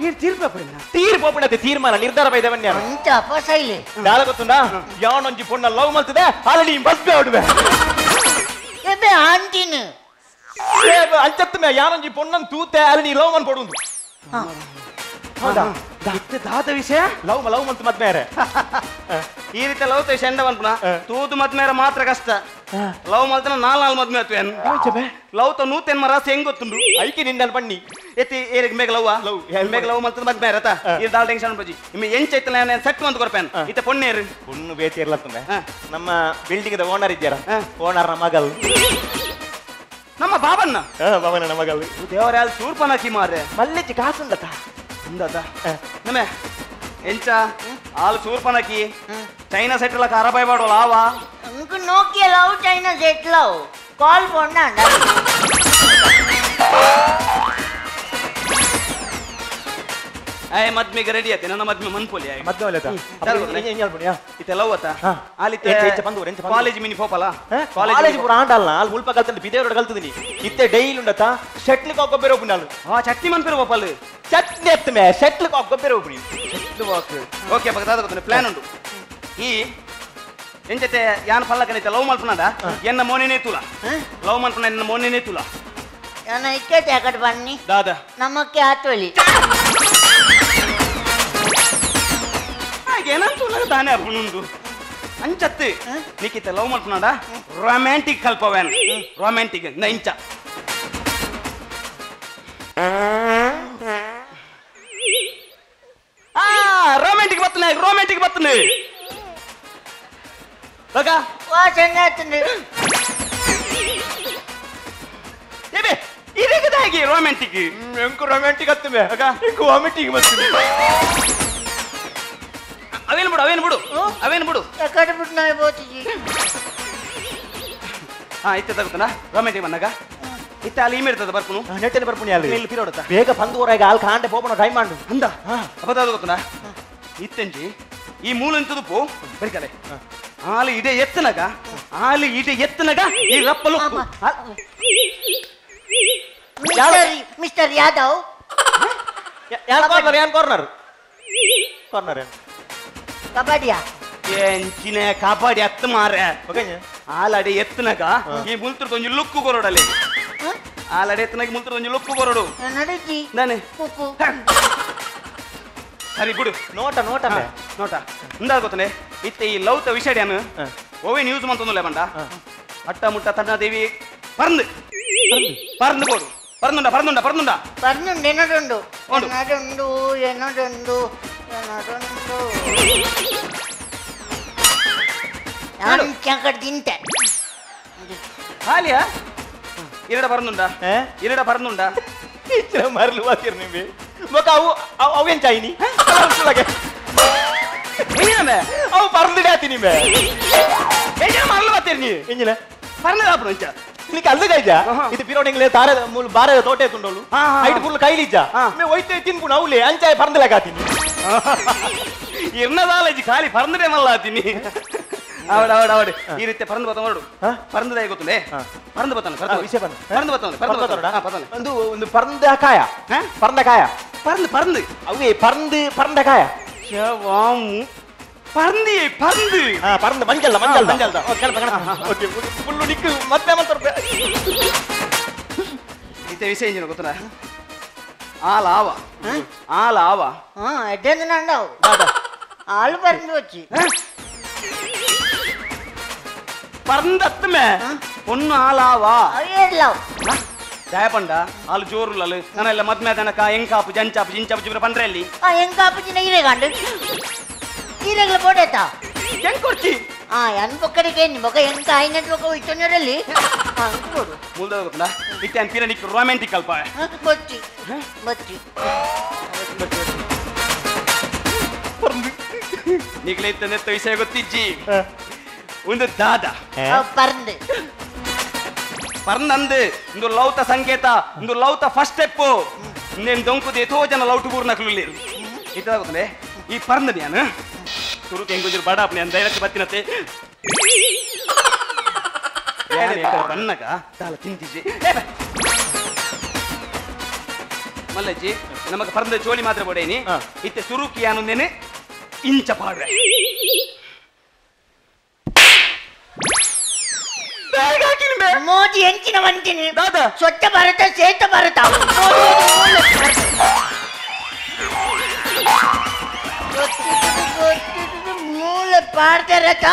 ತೀರ್ ತೀರ್ಪಡಿನ ತೀರ್ ಪೋಪಣತೆ ತೀರ್ಮಾನ ನಿರ್ಧಾರ ಬೈದವನ್ಯ ಅಂಚ ಅಪಸೈಲೆ ನಾಳೆ ಗೊತ್ತುಂಡ ಯಾವನೊಂಜಿ ಪೊಣ್ಣ ಲವ್ ಮಾಡ್ತದೆ ಅಲ್ಲಿ ನೀ ಬಸ್ ಹೊಡ್ವೆ ಎಬೆ ಆಂಟಿನ ಅಂಚತ್ತ ಮೇ ಯಾವನೊಂಜಿ ಪೊಣ್ಣನ್ ತೂತೆ ಅಲ್ಲಿ ನೀ ಲವ್ ಮನ್ ಕೊಡುಂದು ಹೌದಾ ಇತ್ತೆ ದಾದ ವಿಷಯ ಲವ್ ಲವ್ ಮಂತ್ ಮತ್ ಬೇರೆ ಈ ರೀತಿ ಲವ್ ತೇಶ ಎಂಡ ಬಂದ್ಪುನ ತೂದು ಮತ್ ಮೇರೆ ಮಾತ್ರ ಕಷ್ಟ ಲವ್ ಮಲ್ತನ ನಾಲ್ ನಾಲ್ ಮದ್ಮೆ ಆತ್ವೇನ್ ಲವ್ ತ ನೂತೆನ್ ಮರಾಸ ಹೆಂಗ್ ಗೊತ್ತುಂಡು ಐಕೆ ನಿಂದಲ್ ಬನ್ನಿ ಎತ್ತಿ ಏರಿಗ್ ಮೇಗ ಲವ್ವ ಲವ್ ಮೇಗ ಲವ್ ಮಲ್ತನ ಮದ್ಮೆ ಆರತ ಈ ದಾಲ್ ಟೆನ್ಷನ್ ಬಜಿ ಇಮ್ಮೆ ಎಂಚ ಐತಲ್ಲ ನಾನು ಸೆಟ್ ಮಂತ್ ಕೊರ್ಪೇನ್ ಇತ್ತೆ ಪೊಣ್ಣೇರು ಪೊಣ್ಣು ಬೇತಿ ಇರ್ಲತ್ತಂದೆ ನಮ್ಮ ಬಿಲ್ಡಿಂಗ್ ದ ಓನರ್ ಇದ್ದಾರ ಓನರ್ ನ ಮಗಲ್ ನಮ್ಮ ಬಾಬಣ್ಣ ಭವನ ನ ಮಗಲ್ ದೇವರ ಅಲ್ಲಿ ಸೂರ್ಪನಕಿ ಮಾರೆ ಮಲ್ಲೆಚ್ಚಿ ಕಾಸುಂಡತ ಅಂದದ ನಮೆ ಎಂಚ ಆಲ್ ಸೂರ್ಪನಕಿ ಚೈನಾ ಸೆಟ್ ಎಲ್ಲ ಖರಾಬಾಯ್ ಮಾಡೋಲ್ಲ ಆವಾ ಅಂಕು Nokia love China set love call ಪೊಣ್ಣ ಏ ಮದ್ಮಿಗೆ ರೆಡಿ ಆಯ್ತು ನನ್ನ ಮದ್ಮೆ ಮನ್ಪೋಲಿ ಮದ್ವೆ ಒಲೆತ ಇತ್ತೆ ಲವ್ ಅತ್ತ ಅಲ್ಲಿ ಕಾಲೇಜ್ ಮಿನಿ ಪೋಪಲ್ಲ ಕಾಲೇಜ್ ಪೂರ ಆಂಡಲ್ಲ ಅಲ್ಲಿ ಮುಲ್ಪ ಕಲ್ತಂದು ಬಿದೇವ್ರ ಕಲ್ತದಿನಿ ಇತ್ತೆ ಡೈಲಿ ಉಂಡತ ಶಟ್ಲ್ ಕಾಕ್ ಗೊಬ್ಬರ ಒಬ್ಬ ನಾನು ಆ ಚಟ್ನಿ ಮನ್ಪಿರ ಪೋಪಲ್ ಚಟ್ನಿ ಎತ್ತ ಮೇ ಶಟ್ಲ್ ಕಾಕ್ ಗೊಬ್ಬರ ಒಬ್ಬನಿ ಓಕೆ ಪಕ್ಕ ದಾದ ಗೊತ್ತಾನೆ ಪ್ಲಾನ್ ಉಂಟು ಈ ಎಂಜತೆ ಯಾನ್ ಪಲ್ಲಕನೈತೆ ಲವ್ ಮಲ್ಪನದ ಎನ್ನ ಮೋನಿನೇ ತುಲ ಲವ್ ಮಲ್ಪನ ಎನ್ನ ಮೋನಿನೇ ತುಲ ನಾನು ಇಕ್ಕೇತೆ ಅಕಡೆ ಬನ್ನಿ ದಾದ ನಮ್ಮಕ್ಕೆ ಹಾತ್ವಲಿ ಏನಂತೂ ತಾನೇ ಅಪ್ಪನುಂದು ಅಂಚತ್ತು ನೀಕಿತ್ತೆ ಲವ್ ಮಲ್ಪನದ ರೊಮ್ಯಾಂಟಿಕ್ ಕಲ್ಪವೇನ್ ರೊಮ್ಯಾಂಟಿಕ್ ಇಂಚ ಆ ರೊಮ್ಯಾಂಟಿಕ್ ಬತ್ತನೆ ರೊಮ್ಯಾಂಟಿಕ್ ಬತ್ತನೆ ಲಗ ವಾ ಚೆಂಗಾಯ್ತಂದು ಏಬೆ ಇದಕ್ಕೆ ರೊಮ್ಯಾಂಟಿಕ್ ಎಂಕು ರೊಮ್ಯಾಂಟಿಕ್ ಹತ್ತಮೆ ಎಂಕು ವಾಮಿಟಿಂಗ್ ಬರ್ತದೆ ಅವೇನು ಬಿಡು ಅವೇನು ಬಿಡು ಅವೇನು ಬಿಡು ಎಕಡೆ ಬಿಟ್ಟು ನಾವು ಬೋತಿಜಿ ಹಾ ಇತ್ತೆ ತಗೋತಾನ ರೊಮ್ಯಾಂಟಿಕ್ ಬಂದಾಗ ಇತ್ತೆ ಅಲ್ಲಿ ಇಮೇಲ್ ಇರ್ತದೆ ಬರ್ಪುನು ನೆಟ್ಟನೆ ಬರ್ಪುನಿ ಅಲ್ಲಿ ಇಲ್ಲಿ ಪಿರೋಡತ್ತ ಬೇಗ ಬಂದು ಹೊರಗೆ ಹಾಲು ಕಾಂಡೆ ಪೋಪಣ ಟೈಮ್ ಮಾಡು ಅಂದ ಅಪದಾದ ಗೊತ್ತನ ಇತ್ತೆಂಜಿ ಈ ಮೂಲ ಇಂತದು ಪೋ ಬರಿಕಲೆ ಹಾಲು ಇಡೆ ಎತ್ತನಗ ಹಾಲು ಇಡೆ ಎತ್ತನಗ ಈ ರಪ್ಪಲು ಮಿಸ್ಟರ್ ಯಾದವ್ ಯಾರು ಕಾರ್ನರ್ ಯಾನ್ ಕಾರ್ನರ್ ಕಾರ್ನರ್ ಕಬಡ್ಡಿಯಾ ಎಂಚಿನ ಕಾಪಾಡಿ ಎತ್ತ ಮಾರ ಹಾಲಡೆ ಎತ್ತನಗ ಈ ಮುಲ್ತುರ್ ಒಂಜಿ ಲುಕ್ಕು ಕೊರಡಲ್ಲಿ ಹಾಲಡೆ ಎತ್ತನಗ ಮುಲ್ತುರ್ ಒಂಜಿ ಲುಕ್ಕು ಕೊರಡು ನಡಿಜಿ ನಾನೇ ಕುಕ್ಕು ಸರಿ ಬಿಡು ನೋಟ ನೋಟ ನೋಟ ಮುಂದಾದ ಗೊತ್ತನೆ ಇತ್ತೆ ಈ ಲೌತ ವಿಷಯನು ಓವೇ ನ್ಯೂಸ್ ಮಂತೊಂದುಲೆ ಬಂಡ ಅಟ್ಟ ಮುಟ್ಟ ತನ್ನ ದೇವಿ ಪರ್ಂದು ಪರ್ಂದು ಕೊಡು ಪರ್ನುಂಡ ಪರ್ನುಂಡ ಪರ್ನುಂಡ ಪರ್ನುಂಡು ಏನದುಂಡು ಉಂಡು. ಏನದುಂಡು ಏನದುಂಡು ಏನದುಂಡು ನಾನು ಚಂಕಡ್ ತಿಂತೆ ಹಾಲಿಯಾ ಇರಡ ಪರ್ನುಂಡ ಇರಡ ಪರ್ನುಂಡ ಇಚ್ಚಿನ ಮರಲು ಬಾತಿರ್ ನಿಮ್ಮೆ ಮಗ ಅವು ಅವೇನ್ ಚಾಯಿನಿ ಅವು ಪರ್ದಿಡೆ ಆತಿ ನಿಮ್ಮೆ ಎಂಜಿನ ಮರಲು ಬಾತೀರಿ ನೀ ಎಂಜಿನ ಪರ್ನದ ಆಪುಡು ಅಂಚ ನಿನಗೆ ಅಲ್ಲದ ಇಜ್ಜ ಇದು ಪಿರೋಡಿಂಗ್ಲೆ ತಾರೆ ಮೂಲ ಬಾರೆ ತೋಟೆ ತುಂಡೋಳು ಹಾ, ಹಾ, ಐದು ಫುಲ್ ಕೈಲಿಜ್ಜ ಮೇ ಒಯ್ತೆ ತಿನ್ಕೊಂಡು ಅವಲೆ ಅಂಚಾಯ ಪರ್ದಲಾಗಾತೀನಿ ಇರ್ನದಾಲಜಿ ಖಾಲಿ ಪರ್ನದೆ ಮಲ್ಲ ಆತೀನಿ ಅವಡ ಅವಡ ಅವಡ ಈ ರೀತಿ ಪರಂದು ಬತ್ತ ಹೊರಡು ಪರಂದದ ಗೊತ್ತಲೇ ಪರಂದು ಬತ್ತಾನೆ ವಿಷಯ ಬಂದು ಪರಂದು ಬತ್ತಾನೆ ಪರಂದು ಬತ್ತಾನೆ ಒಂದು ಒಂದು ಪರಂದ ಕಾಯ ಪರಂದ ಕಾಯ ಪರಂದು ಪರಂದು ಅವೇ ಪರಂದು ಪರಂದ ಕಾಯ ಶವಾಮು ಪರಂದಿ ಪರಂದು ಹಾ ಪರಂದ ಮಂಜಲ್ದ ಮಂಜಲ್ದ ಮಂಜಲ್ದ. ಓಕೆ ಫುಲ್ಲು ನಿಕ್ಕು ಮತ್ತೆ ಮತ್ತೆ ಇತ್ತೆ ವಿಷಯ ಏನಿನ ಗೊತ್ತನ ಆಲ ಆವ ಆಲ ಆವ ಹಾ ಎಡ್ಡೆಂದು ನಂಡವು ಹಾಲು ಪರಂದು వచ్చి ಪರಂದತ್ತಮೆ ಒನ್ನು ಆಲಾವಾ ಅಯ್ಯಲ್ಲವ್ ದಯಪಂಡ ಆಲು ಜೋರುಲಲು ನನ್ನೆಲ್ಲ ಮದ್ಮೆ ತನಕ ಎಂಕಾಪು ಜಂಚಾಪು ಜಿಂಚಾಪು ಜಿಬ್ರ ಪಂದ್ರೆ ಅಲ್ಲಿ ಆ ಎಂಕಾಪುಜಿನ ಈರೆಗಂಡು ಈರೆಗಳ ಬೋಡೇತ ಎಂಕೊರ್ಚಿ ಆ ಎನ್ ಪಕ್ಕಡಿಗೆ ಎన్ని ಬೊಕ ಎಂಕ ಐನಟ್ ಬೊಕ ಇಟ್ಟೊಂಜರಲ್ಲಿ ಹಾ ಕೊಡು ಮೂಲ್ದ ಗೊತ್ತಲ್ಲ ಇತ್ತೆ ಅನ್ ಪಿರನಿಕ್ ರೊಮ್ಯಾಂಟಿಕ್ ಅಲ್ಪ ಬಚ್ಚಿ ಬಚ್ಚಿ ನಿಗ್ಲೆ ಇತ್ತ ನೆತ್ತ ವಿಷಯ ಗೊತ್ತಿಜ್ಜಿ ಒಂದು ದಾದ ಪರಂದು ಪರ್ನಂದು ಒಂದು ಲೌತ ಸಂಕೇತ ಒಂದು ಲೌತ ಫಸ್ಟ್ ಸ್ಟೆಪ್ ಇನ್ನೇನು ದೊಂಕುದು ಎಥೋ ಜನ ಲೌಟು ಬೂರ್ನಕ್ಲು ಇತ್ತಾಗುತ್ತಲೇ ಈ ಪರ್ನದಿ ನಾನು ತುರುಕು ಹೆಂಗುಜಿರು ಬಡಾಪ್ನೆ ಅಂತ ದೈರಕ್ಕೆ ಬತ್ತಿನತ್ತೆ ಬನ್ನಗ ದಾಲ ತಿಂತಿಜಿ ಮಲ್ಲಜ್ಜಿ ನಮಗೆ ಪರಂದ ಚೋಲಿ ಮಾತ್ರ ಬೋಡೇನಿ ಇತ್ತೆ ಸುರುಕಿ ಅನ್ನೊಂದೇನೆ ಇಂಚ ಪಾಡ್ರೆ ಮೋದಿ ಎಂಚಿನ ವಂತಿನಿ ದಾದಾ ಸ್ವಚ್ಛ ಭಾರತ ಶ್ರೇಷ್ಠ ಭಾರತ ಮೂಲ ಭಾರತ ರಥ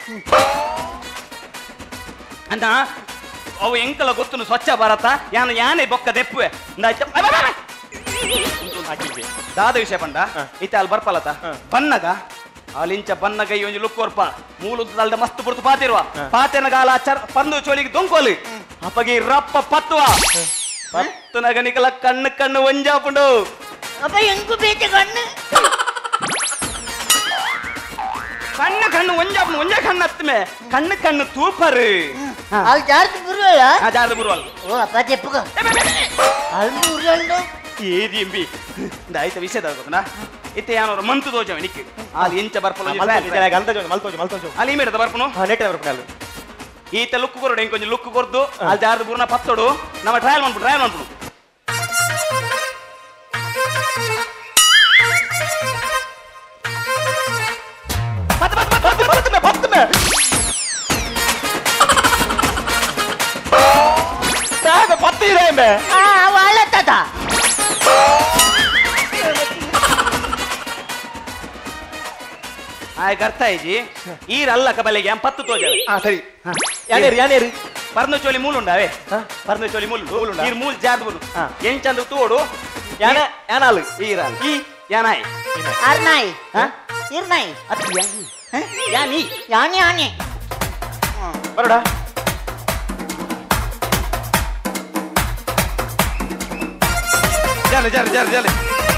ಅಂತ ಅವು ಎಂಕಲ ಗೊತ್ತು ಸ್ವಚ್ಛ ಭಾರತ ಯಾನು ಯಾನೆ ಬೊಕ್ಕ ದೆಪ್ಪುವೆ ದಾದ ವಿಷಯ ಪಂಡ ಇತ್ತೆ ಅಲ್ಲಿ ಬರ್ಪಲತ ಬನ್ನಗ ಅಲ್ಲಿಂಚ ಬನ್ನಗ ಈ ಒಂದು ಲುಕ್ ಕೊರ್ಪ ಮೂಲದ ಮಸ್ತ್ ಬುಡ್ತು ಪಾತಿರುವ ಪಾತೆನ ಗಾಲ ಚರ್ ಪಂದು ಚೋಲಿಗೆ ದೊಂಕೋಲಿ ಅಪ್ಪಗೆ ರಪ್ಪ ಪತ್ತುವ ಪತ್ತುನಗ ನಿಕಲ ಕಣ್ಣು ಕಣ್ಣು ಒಂಜಾಪುಂಡು ಅಪ್ಪ ಎಂಕು ಬೇತೆ ಕಣ್ಣು ಕಣ್ಣು ಕಣ್ಣು ಒಂಜಾಪುಂಡು ಒಂಜ ಕಣ್ಣು ಹತ್ತಮೆ ಕಣ್ಣು ಕಣ್ಣು ತೂಪರು ಅಲ್ಲಿ ಜಾರ್ದು ಬರುವಲ್ಲ ಜಾರದ ಬರುವಲ್ಲ ಓ ಅಪ್ಪ ತೆಪ್ಪುಗ ಅಲ್ಲಿ ಉರುವಲ್ಡು ಏರಿ ಎಂಬಿ ಆಯ್ತ ವಿಷಯದ ಗೊತ್ತನಾ ಇತ್ತೆ ಯಾನೋರು ಮಂತು ತೋಜವ ನಿಕ್ಕಿ ಅಲ್ಲಿ ಎಂಚ ಬರ್ಪಲು ಅಲ್ಲಿ ಮೇಡದ ಬರ್ಪನು ಈತ ಲುಕ್ ಕೊರಡು ಹೆಂಗ್ ಕೊಂಚ ಲುಕ್ ಕೊರ್ದು ಅಲ್ಲಿ ಜಾರದ ಬುರ್ನ ಪತ್ತೋಡು ನಮ್ಮ ಟ್ರಯಲ್ ಮಾಡ್ಬಿಡು ಟ್ರಯಲ್ ಮಾಡ್ಬಿಡು ಪತ್ತು ಇದೆ ವಾಳತ್ತದ ಆಯ್ತು ಅರ್ಥ ಐಜಿ ಈರಲ್ಲ ಕಬಲೆಗೆ ಪತ್ತು ತೋಜವೆ ಸರಿ ಯಾನೇರಿ ಯಾನೇರಿ ಪರ್ನ ಚೋಲಿ ಮೂಲು ಉಂಡಾವೆ ಪರ್ನ ಚೋಲಿ ಮೂಲು ಮೂಲು ನೀರು ಮೂಲು ಜಾರ್ದು ಬರು ಎಂಚಂದು ತೋಡು ಯಾನ ಯಾನಾಲು ಈರಲ್ಲ ಈ ಯಾನಾಯ್ ಆರ್ನಾಯಿ ಇರ್ನಾಯಿ ಅತ್ತಿ ಯಾನಿ ಯಾನಿ ಆನೆ ಬರೋಡ ಜಲ ಜಲ ಜಲ ಜಲ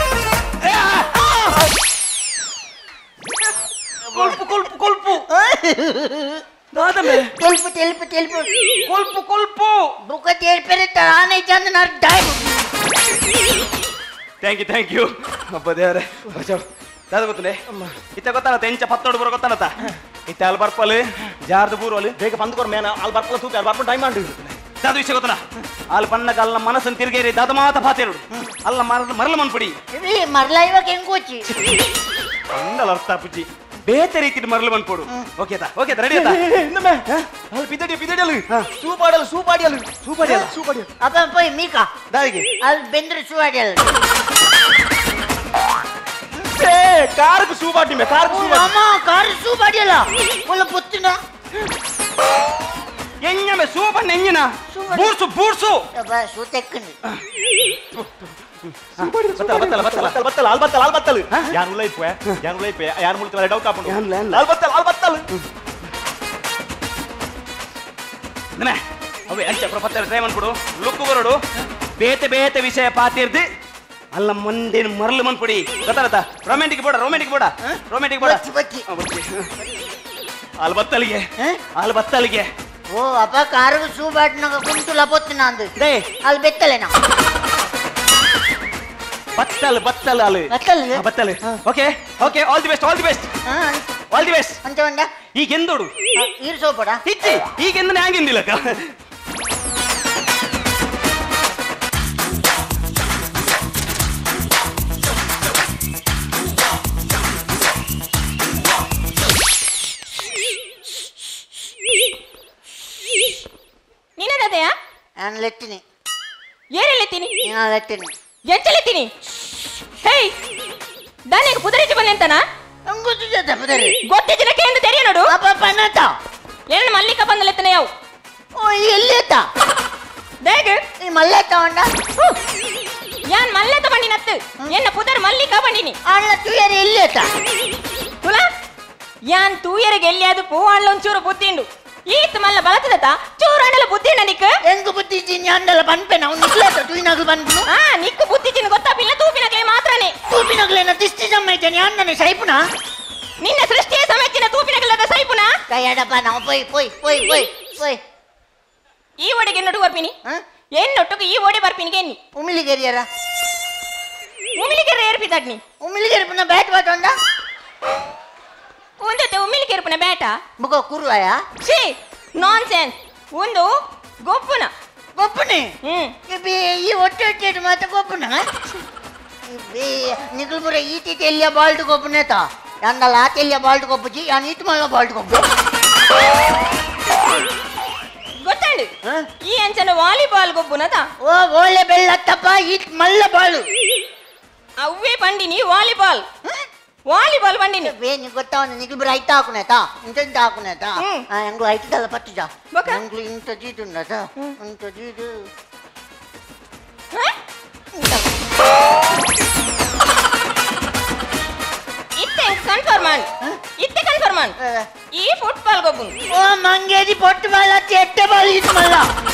ಕೊಲ್ಪು ಕೊಲ್ಪು ಕೊಲ್ಪು తెలుపు తెలుపు తెలుపు ಕೊಲ್ಪು ಕೊಲ್ಪು ಬುಕ್ಕ ತೇಲ್ಪೆರೆ ಆನೆ ಚಂದ ನರ್ ಡೈ ಥ್ಯಾಂಕ್ ಯು ಥ್ಯಾಂಕ್ ಯು ಅಪ್ಪ ದೇವರೇ ಬಚಾವ್ ದಾದ ಗೊತ್ತಲೇ ಇತ್ತ ಗೊತ್ತಾನತ್ತ ಎಂಚ ಪತ್ತೋಡು ಬರೋ ಗೊತ್ತಾನತ್ತ ಇತ್ತ ಅಲ್ಲಿ ಬರ್ಪಲ್ ಜಾರ್ದು ಬೂರೋಲಿ ಬೇಗ ಬಂದ್ಕೊರ್ ಮೇನ ಅಲ್ಲಿ ಬರ್ಪಲ್ಲ ತೂಕ ಅಲ್ಲಿ ಬರ್ಕೊಂಡು ಟೈಮ್ ಮಾಡಿ ದಾದ ವಿಷಯ ಗೊತ್ತನ ಅಲ್ಲಿ ಪನ್ನಗ ಅಲ್ಲ ಮನಸ್ಸನ್ನು ತಿರುಗೇರಿ ದಾದ ಮಾತ ಪಾತೇರು ಅಲ್ಲ ಮರ ಮರಲ ಮನ್ಪುಡಿ ಇವಿ ಮರ್ಲ ಇವಾಗ ಹೆಂಗ್ ಹೋಚಿ ಅಂದಲ್ಲ ಅರ್ಥ ಪುಜ್ಜಿ ಬೇತೆ ರೀತಿ ಮರಲು ಮನ್ಪೋಡು ಓಕೆ ತಾ ಓಕೆ ರೆಡಿ ಆಯ್ತಾ ಇನ್ನೊಮ್ಮೆ ಅಲ್ಲಿ ಬಿದ್ದಡಿ ಬಿದ್ದಡಿಯಲ್ಲ ಸೂಪಾಡಲ್ಲ ಸೂಪಾಡಿಯಲ್ಲ ಸೂಪಾಡಿಯಲ್ಲ ಸೂಪಾಡಿಯಲ್ಲ ಅಪ್ಪ ಪೋಯ್ ಮೀಕಾ ದಾರಿಗೆ ಅಲ್ಲಿ ಬೆಂದ್ರೆ ಸುವಾಡಿಯಲ್ಲ ಏ ಕಾರ್ಗೆ ಸೂಪಾಡಿ ಮೇ ಕಾರ್ಗೆ ಸೂಪಾಡಿ ಅಮ್ಮ ಕಾರ್ ಸುವಾಡಿಯಲ್ಲ ಒಳ್ಳೆ ಪುತ್ತಿನ ಎಂಜಮೆ ಸೂಪನ್ ಎಂಜಿನ ಬೂರ್ಸು ಬೂರ್ಸು ಅಪ್ಪ ಸೂ ತೆಕ್ಕನಿ ಬತ್ತಲ್ಲ ಬತ್ತಲ್ಲ ಬತ್ತಲ್ಲ ಬತ್ತಲ್ಲ ಅಲ್ಲಿ ಬತ್ತಲ್ಲ ಅಲ್ಲಿ ಬತ್ತಲ್ಲ ಯಾನ್ ಉಲ್ಲ ಇಪ್ಪೆ ಯಾನ್ ಉಲ್ಲ ಇಪ್ಪೆ ಯಾನ್ ಮುಳ್ತಿವಲ್ಲ ಡೌಟ್ ಹಾಕೊಂಡು ಅಲ್ಲಿ ಬತ್ತಲ್ಲ ಅಲ್ಲಿ ಬತ್ತಲ್ಲ ನಮೆ ಅವೇ ಅಂಚ ಪ್ರಪತ್ತರ ಟ್ರೈ ಮಾಡ್ಕೊಡು ಲುಕ್ ಬರೋಡು ಬೇತೆ ಬೇತೆ ವಿಷಯ ಪಾತಿರ್ದು ಅಲ್ಲ ಮುಂದಿನ ಮರಳು ಮನ್ಪುಡಿ ಗೊತ್ತಾಗತ್ತಾ ರೊಮ್ಯಾಂಟಿಕ್ ಬೋಡ ರೊಮ್ಯಾಂಟಿಕ್ ಬೋಡ ರೊಮ್ಯಾಂಟಿಕ್ ಬೋಡ ಬಚ್ಚಿ ಅಲ್ಲಿ ಬತ್ತಲಿಗೆ ಅಲ್ಲಿ ಬತ್ತಲಿಗೆ ಓ ಅಪ್ಪ ಕಾರು ಸುವಾಡಿನಾಗ ಕುಂತುಲ ಪೊತ್ತಿನ ಅಂದು ಡೇ ಅಲ್ಲಿ ಬೆತ್ತಲೆನಾ ಬತ್ತಲ್ ಬತ್ತಲ್ ಅಲ್ಲಿ ಬತ್ತಲ್ ಬತ್ತಲ್ okay okay all the best all the best all the best ಅಂತ ಬಂದ ಈಗ ಎಂದೋಡು ಈರು ಸೋಪಡ ಹಿಚ್ಚಿ ಈಗ ಎಂದ ಹ್ಯಾಂಗಿಂದಿಲ್ಲ ನೀನದೆಯಾ ನಾನು ಲೆಟ್ಟಿನಿ ಏನೆಲ್ಲಿತ್ತೀನಿ ನಾನು ಲೆಟ್ಟಿನಿ ಎಂಚಲೆತ್ತೀನಿ ಹೇಯ್ ದಾನಿಗೆ ಪುದರಿಸಿ ಬಂದೆ ಅಂತನ ನಂಗೆ ಗೊತ್ತಿದ್ದ ಪುದರಿ ಗೊತ್ತಿದ್ದಿನ ಕೇಂದ್ರ ತೆರೆಯ ನೋಡು ಅಪ್ಪ ಪನ್ನತ ಏನು ಮಲ್ಲಿಕ ಬಂದಲೆತ್ತನೆ ಯಾವು ಓ ಎಲ್ಲಿತ್ತ ದೇಗ ಈ ಮಲ್ಲೆ ತಗೊಂಡ ಯಾನ್ ಮಲ್ಲೆ ತಗೊಂಡಿನತ್ತು ಎನ್ನ ಪುದರ್ ಮಲ್ಲಿಕ ಬಂದಿನಿ ಅಣ್ಣ ತುಯರಿ ಎಲ್ಲಿತ್ತ ತುಲ ಯಾನ್ ತೂಯರಿಗೆ ಎಲ್ಲಿಯಾದು ಪೂ ಅಣ್ಣೊಂಚೂರು ಬುದ್ಧಿಂಡು ಈತ್ ಮಲ್ಲ ಬಳತದತ ಚೂರಣ್ಣಲ ಬುದ್ಧಿಂಡ ನಿಕ್ ಹೆಂಗ್ ಬುದ್ಧಿ ಚಿನ್ನಿ ಅಂಡಲ ಬಂದ್ಪೆ ನಾವು ನಿಕ್ಲೇತ ತುಯಿನಗಲು ಬಂದ್ನು ಆ ನಿಕ್ಕು ಬುದ್ಧಿ ಚಿನ್ನ ಗೊತ್ತಾಪಿಲ್ಲ ತೂಪಿನಕ್ಲೆ ಮಾತ್ರನೇ ತೂಪಿನಗಲೇನ ದಿಷ್ಟಿ ಸಮ್ಮೈತೇನೆ ಅಣ್ಣನೆ ಸೈಪುನ ನಿನ್ನ ಸೃಷ್ಟಿಯ ಸಮೇತಿನ ತೂಪಿನಗಲದ ಸೈಪುನ ಕೈಯಡಪ್ಪ ನಾವು ಪೋಯ್ ಪೋಯ್ ಪೋಯ್ ಪೋಯ್ ಪೋಯ್ ಈ ಓಡಿಗೆ ನೊಟ್ಟು ಬರ್ಪಿನಿ ಎನ್ನೊಟ್ಟಿಗೆ ಈ ಓಡಿ ಬರ್ಪಿನಿಗೆ ಎನ್ನಿ ಉಮಿಲಿಗೆರಿಯರ ಉಮಿಲಿಗೆರೆ ಏರ್ಪಿತಾಡ್ನಿ ಉಮಿಲಿಗೆರಿ ಪುನಃ ಬ್ಯಾಟ್ ಬಾಟ್ ಒಂದ ಒಂದತ್ತೆ ಉಮಿಲಿಗೆ ಏರ್ಪುನ ಬೇಟ ಮುಗ ಕುರುವಾಯ ಛೀ ನಾನ್ ಸೆನ್ಸ್ ಒಂದು ಗೊಪ್ಪುನ ಗೊಪ್ಪನೆ ಹ್ಮ್ ಈ ಹೊಟ್ಟೆ ಹೊಟ್ಟೆ ಮಾತ್ರ ಗೊಪ್ಪನ निकल पूरे ईटी तेलिया बाल्ट कोपने था यार ला तेलिया बाल्ट कोपची यार ईट मल्ला बाल्ट कोप ಗೊತ್ತಂಡು ಈ ಅಂಚನ ವಾಲಿಬಾಲ್ ಗೊಬ್ಬುನದ ಓ ಓಲೆ ಬೆಳ್ಳತ್ತಪ್ಪ ईट ಮಲ್ಲ ಬಾಲು ಅವ್ವೇ ಪಂಡಿನಿ ವಾಲಿಬಾಲ್ ವಾಲಿಬಾಲ್ ಪಂಡಿನಿ ವೇ ನಿ ಗೊತ್ತಾವನ ನಿಕಲ್ ಬರ ಐತ ಹಾಕುನೇತ ಇಂತ ಹಾಕುನೇತ ಎಂಗ್ಲು ಐತ ದಲ್ಲ ಪತ್ತುಜಾ ಎಂಗ್ಲು ಇಂತ ಜೀದು ಉನ್ನತ ಇಂತ ಜೀದು ಇತ್ತೆ ಕನ್ಫರ್ಮ್ ಆನ್ ಇತ್ತೆ ಕನ್ಫರ್ಮ್ ಆನ್ ಈ ಫುಟ್ಬಾಲ್ ಗೊಬ್ಬು ಓ ಮಂಗೇದಿ ಫುಟ್ಬಾಲ್ ಅತ್ತಿ ಎಟ್ಟೆ ಬಾಲ್ ईट ಮಲ್ಲ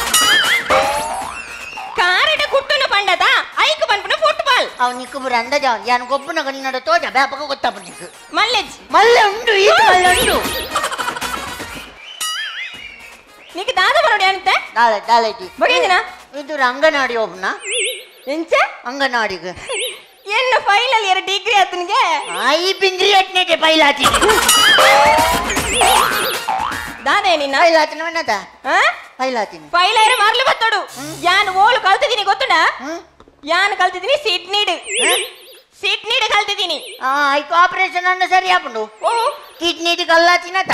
ಕಾರಡೆ ಕುಟ್ಟುನ ಪಂಡದ ಐಕ ಪನ್ಪುನ ಫುಟ್ಬಾಲ್ ಅವ್ ನಿಕ್ಕು ಬರ ಅಂದಜ ಯಾನ್ ಗೊಬ್ಬನ ಗನಿ ನಡ ತೋಜ ಬ್ಯಾಪಕ ಗೊತ್ತಾಪ ನಿಕ್ಕು ಮಲ್ಲೆಜ್ ಮಲ್ಲ ಉಂಡು ईट ಮಲ್ಲ ಉಂಡು ನಿಕ್ಕೆ ದಾದ ಬರೋಡಿ ಅಂತೆ ನಾಳೆ ನಾಳೆ ಬಗೆಂದಿನ ಇದು ಅಂಗನವಾಡಿ ಒಬ್ಬನ ಎಂಚ ಅಂಗನವಾಡಿಗೆ ಎನ್ನ ಫೈಲ್ ಅಲ್ಲಿ ಎರಡು ಡಿಗ್ರಿ ಆತನಿಗೆ ಐ ಬಿಂಗ್ರಿ ಅಟ್ನೆಗೆ ಫೈಲ್ ಆತಿ ದಾದೆ ನಿನ್ನ ಫೈಲ್ ಆತಿನ ವನ್ನದ ಹಾ ಫೈಲ್ ಆತಿನ ಫೈಲ್ ಐರೆ ಮಾರ್ಲಿ ಬತ್ತೋಡು ಯಾನ್ ಓಳು ಕಲ್ತಿದ್ದೀನಿ ಗೊತ್ತುಂಡ ಯಾನ್ ಕಲ್ತಿದ್ದೀನಿ ಸಿಡ್ನಿಡ್ ಸಿಡ್ನಿಡ್ ಕಲ್ತಿದ್ದೀನಿ ಆ ಐಕ ಆಪರೇಷನ್ ಅನ್ನ ಸರಿ ಆಪುಂಡು ಓ ಕಿಡ್ನಿಡ್ ಕಲ್ಲಾತಿನತ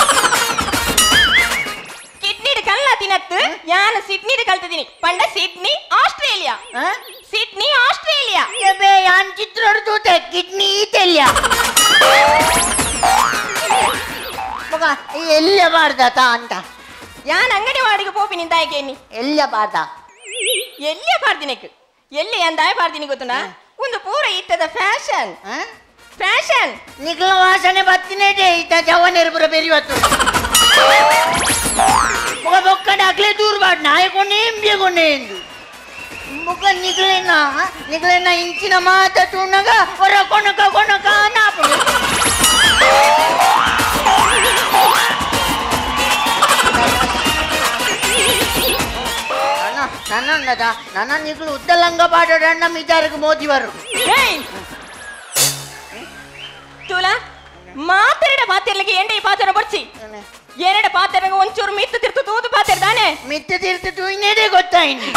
ಕಿಡ್ನಿಡ್ ಕಲ್ಲಾತಿನತ್ತು ಯಾನ್ ಸಿಡ್ನಿಡ್ ಕಲ್ತಿದ್ದೀನಿ ಪಂಡ ಸಿಡ್ನಿ ಆಸ್ಟ್ರೇಲಿಯಾ ಸಿಡ್ನಿ ಆಸ್ಟ್ರೇಲಿಯಾ ಎಬೆ ಯಾನ್ ಚಿತ್ರ ಹೊಡ್ತೂತೆ ಕಿಡ್ನಿ ತೆಲ್ಯ ಮಗ ಎಲ್ಲ ಬಾರ್ದಾತ ಅಂತ ಯಾನ್ ಅಂಗಡಿ ವಾಡಿಗೆ ಪೋಪಿ ನಿಂತಾಯ್ಕೇನಿ ಎಲ್ಲ ಬಾರ್ದ ಎಲ್ಲಿಯ ಪಾರ್ದಿನಕ್ಕೆ ಎಲ್ಲಿ ಅಂದಾಯ ಪಾರ್ದಿನಿ ಗೊತ್ತುಂಡ ಒಂದು ಪೂರ ಇತ್ತದ ಫ್ಯಾಷನ್ ಫ್ಯಾಷನ್ ನಿಖಲ ವಾಸನೆ ಬತ್ತಿನೇ ಇತ್ತ ಜವನೇರು ಪುರ ಬೆರಿವತ್ತು ಮಗ ಬೊಕ್ಕಡ ಅಕ್ಲೆ ದೂರ ಬಾಡ್ ನಾಯಕೊಂಡೆ ಎಂಬೆ ಕೊಂಡೆ ಎಂದು ಮುಖ ನಿಗ್ಲೇನ ನಿಗ್ಲೇನ ಇಂಚಿನ ಮಾತ ತುಣಗ ಹೊರ ಕೊಣಕ ಕೊಣಕ ನಾಪು ನನ್ನದ ನನ್ನ ನಿಗ್ಲು ಉದ್ದಲಂಗ ಪಾಡೋಡಣ್ಣ ಮಿಜಾರಿಗೆ ಮೋದಿವರು ತೂಲ ಮಾತೆರಡ ಪಾತೆರ್ಲಿಗೆ ಎಂಡೆ ಈ ಪಾತ್ರ ಬಡ್ಸಿ ಎರಡ ಪಾತ್ರೆಗೆ ಒಂಚೂರು ಮಿತ್ತು ತಿರ್ತು ತೂದು ಪಾತ್ರೆ ತಾನೆ ಮಿತ್ತು ತಿರ್ತು ತೂಯಿನೇದೇ ಗೊತ್ತಾಯಿನಿ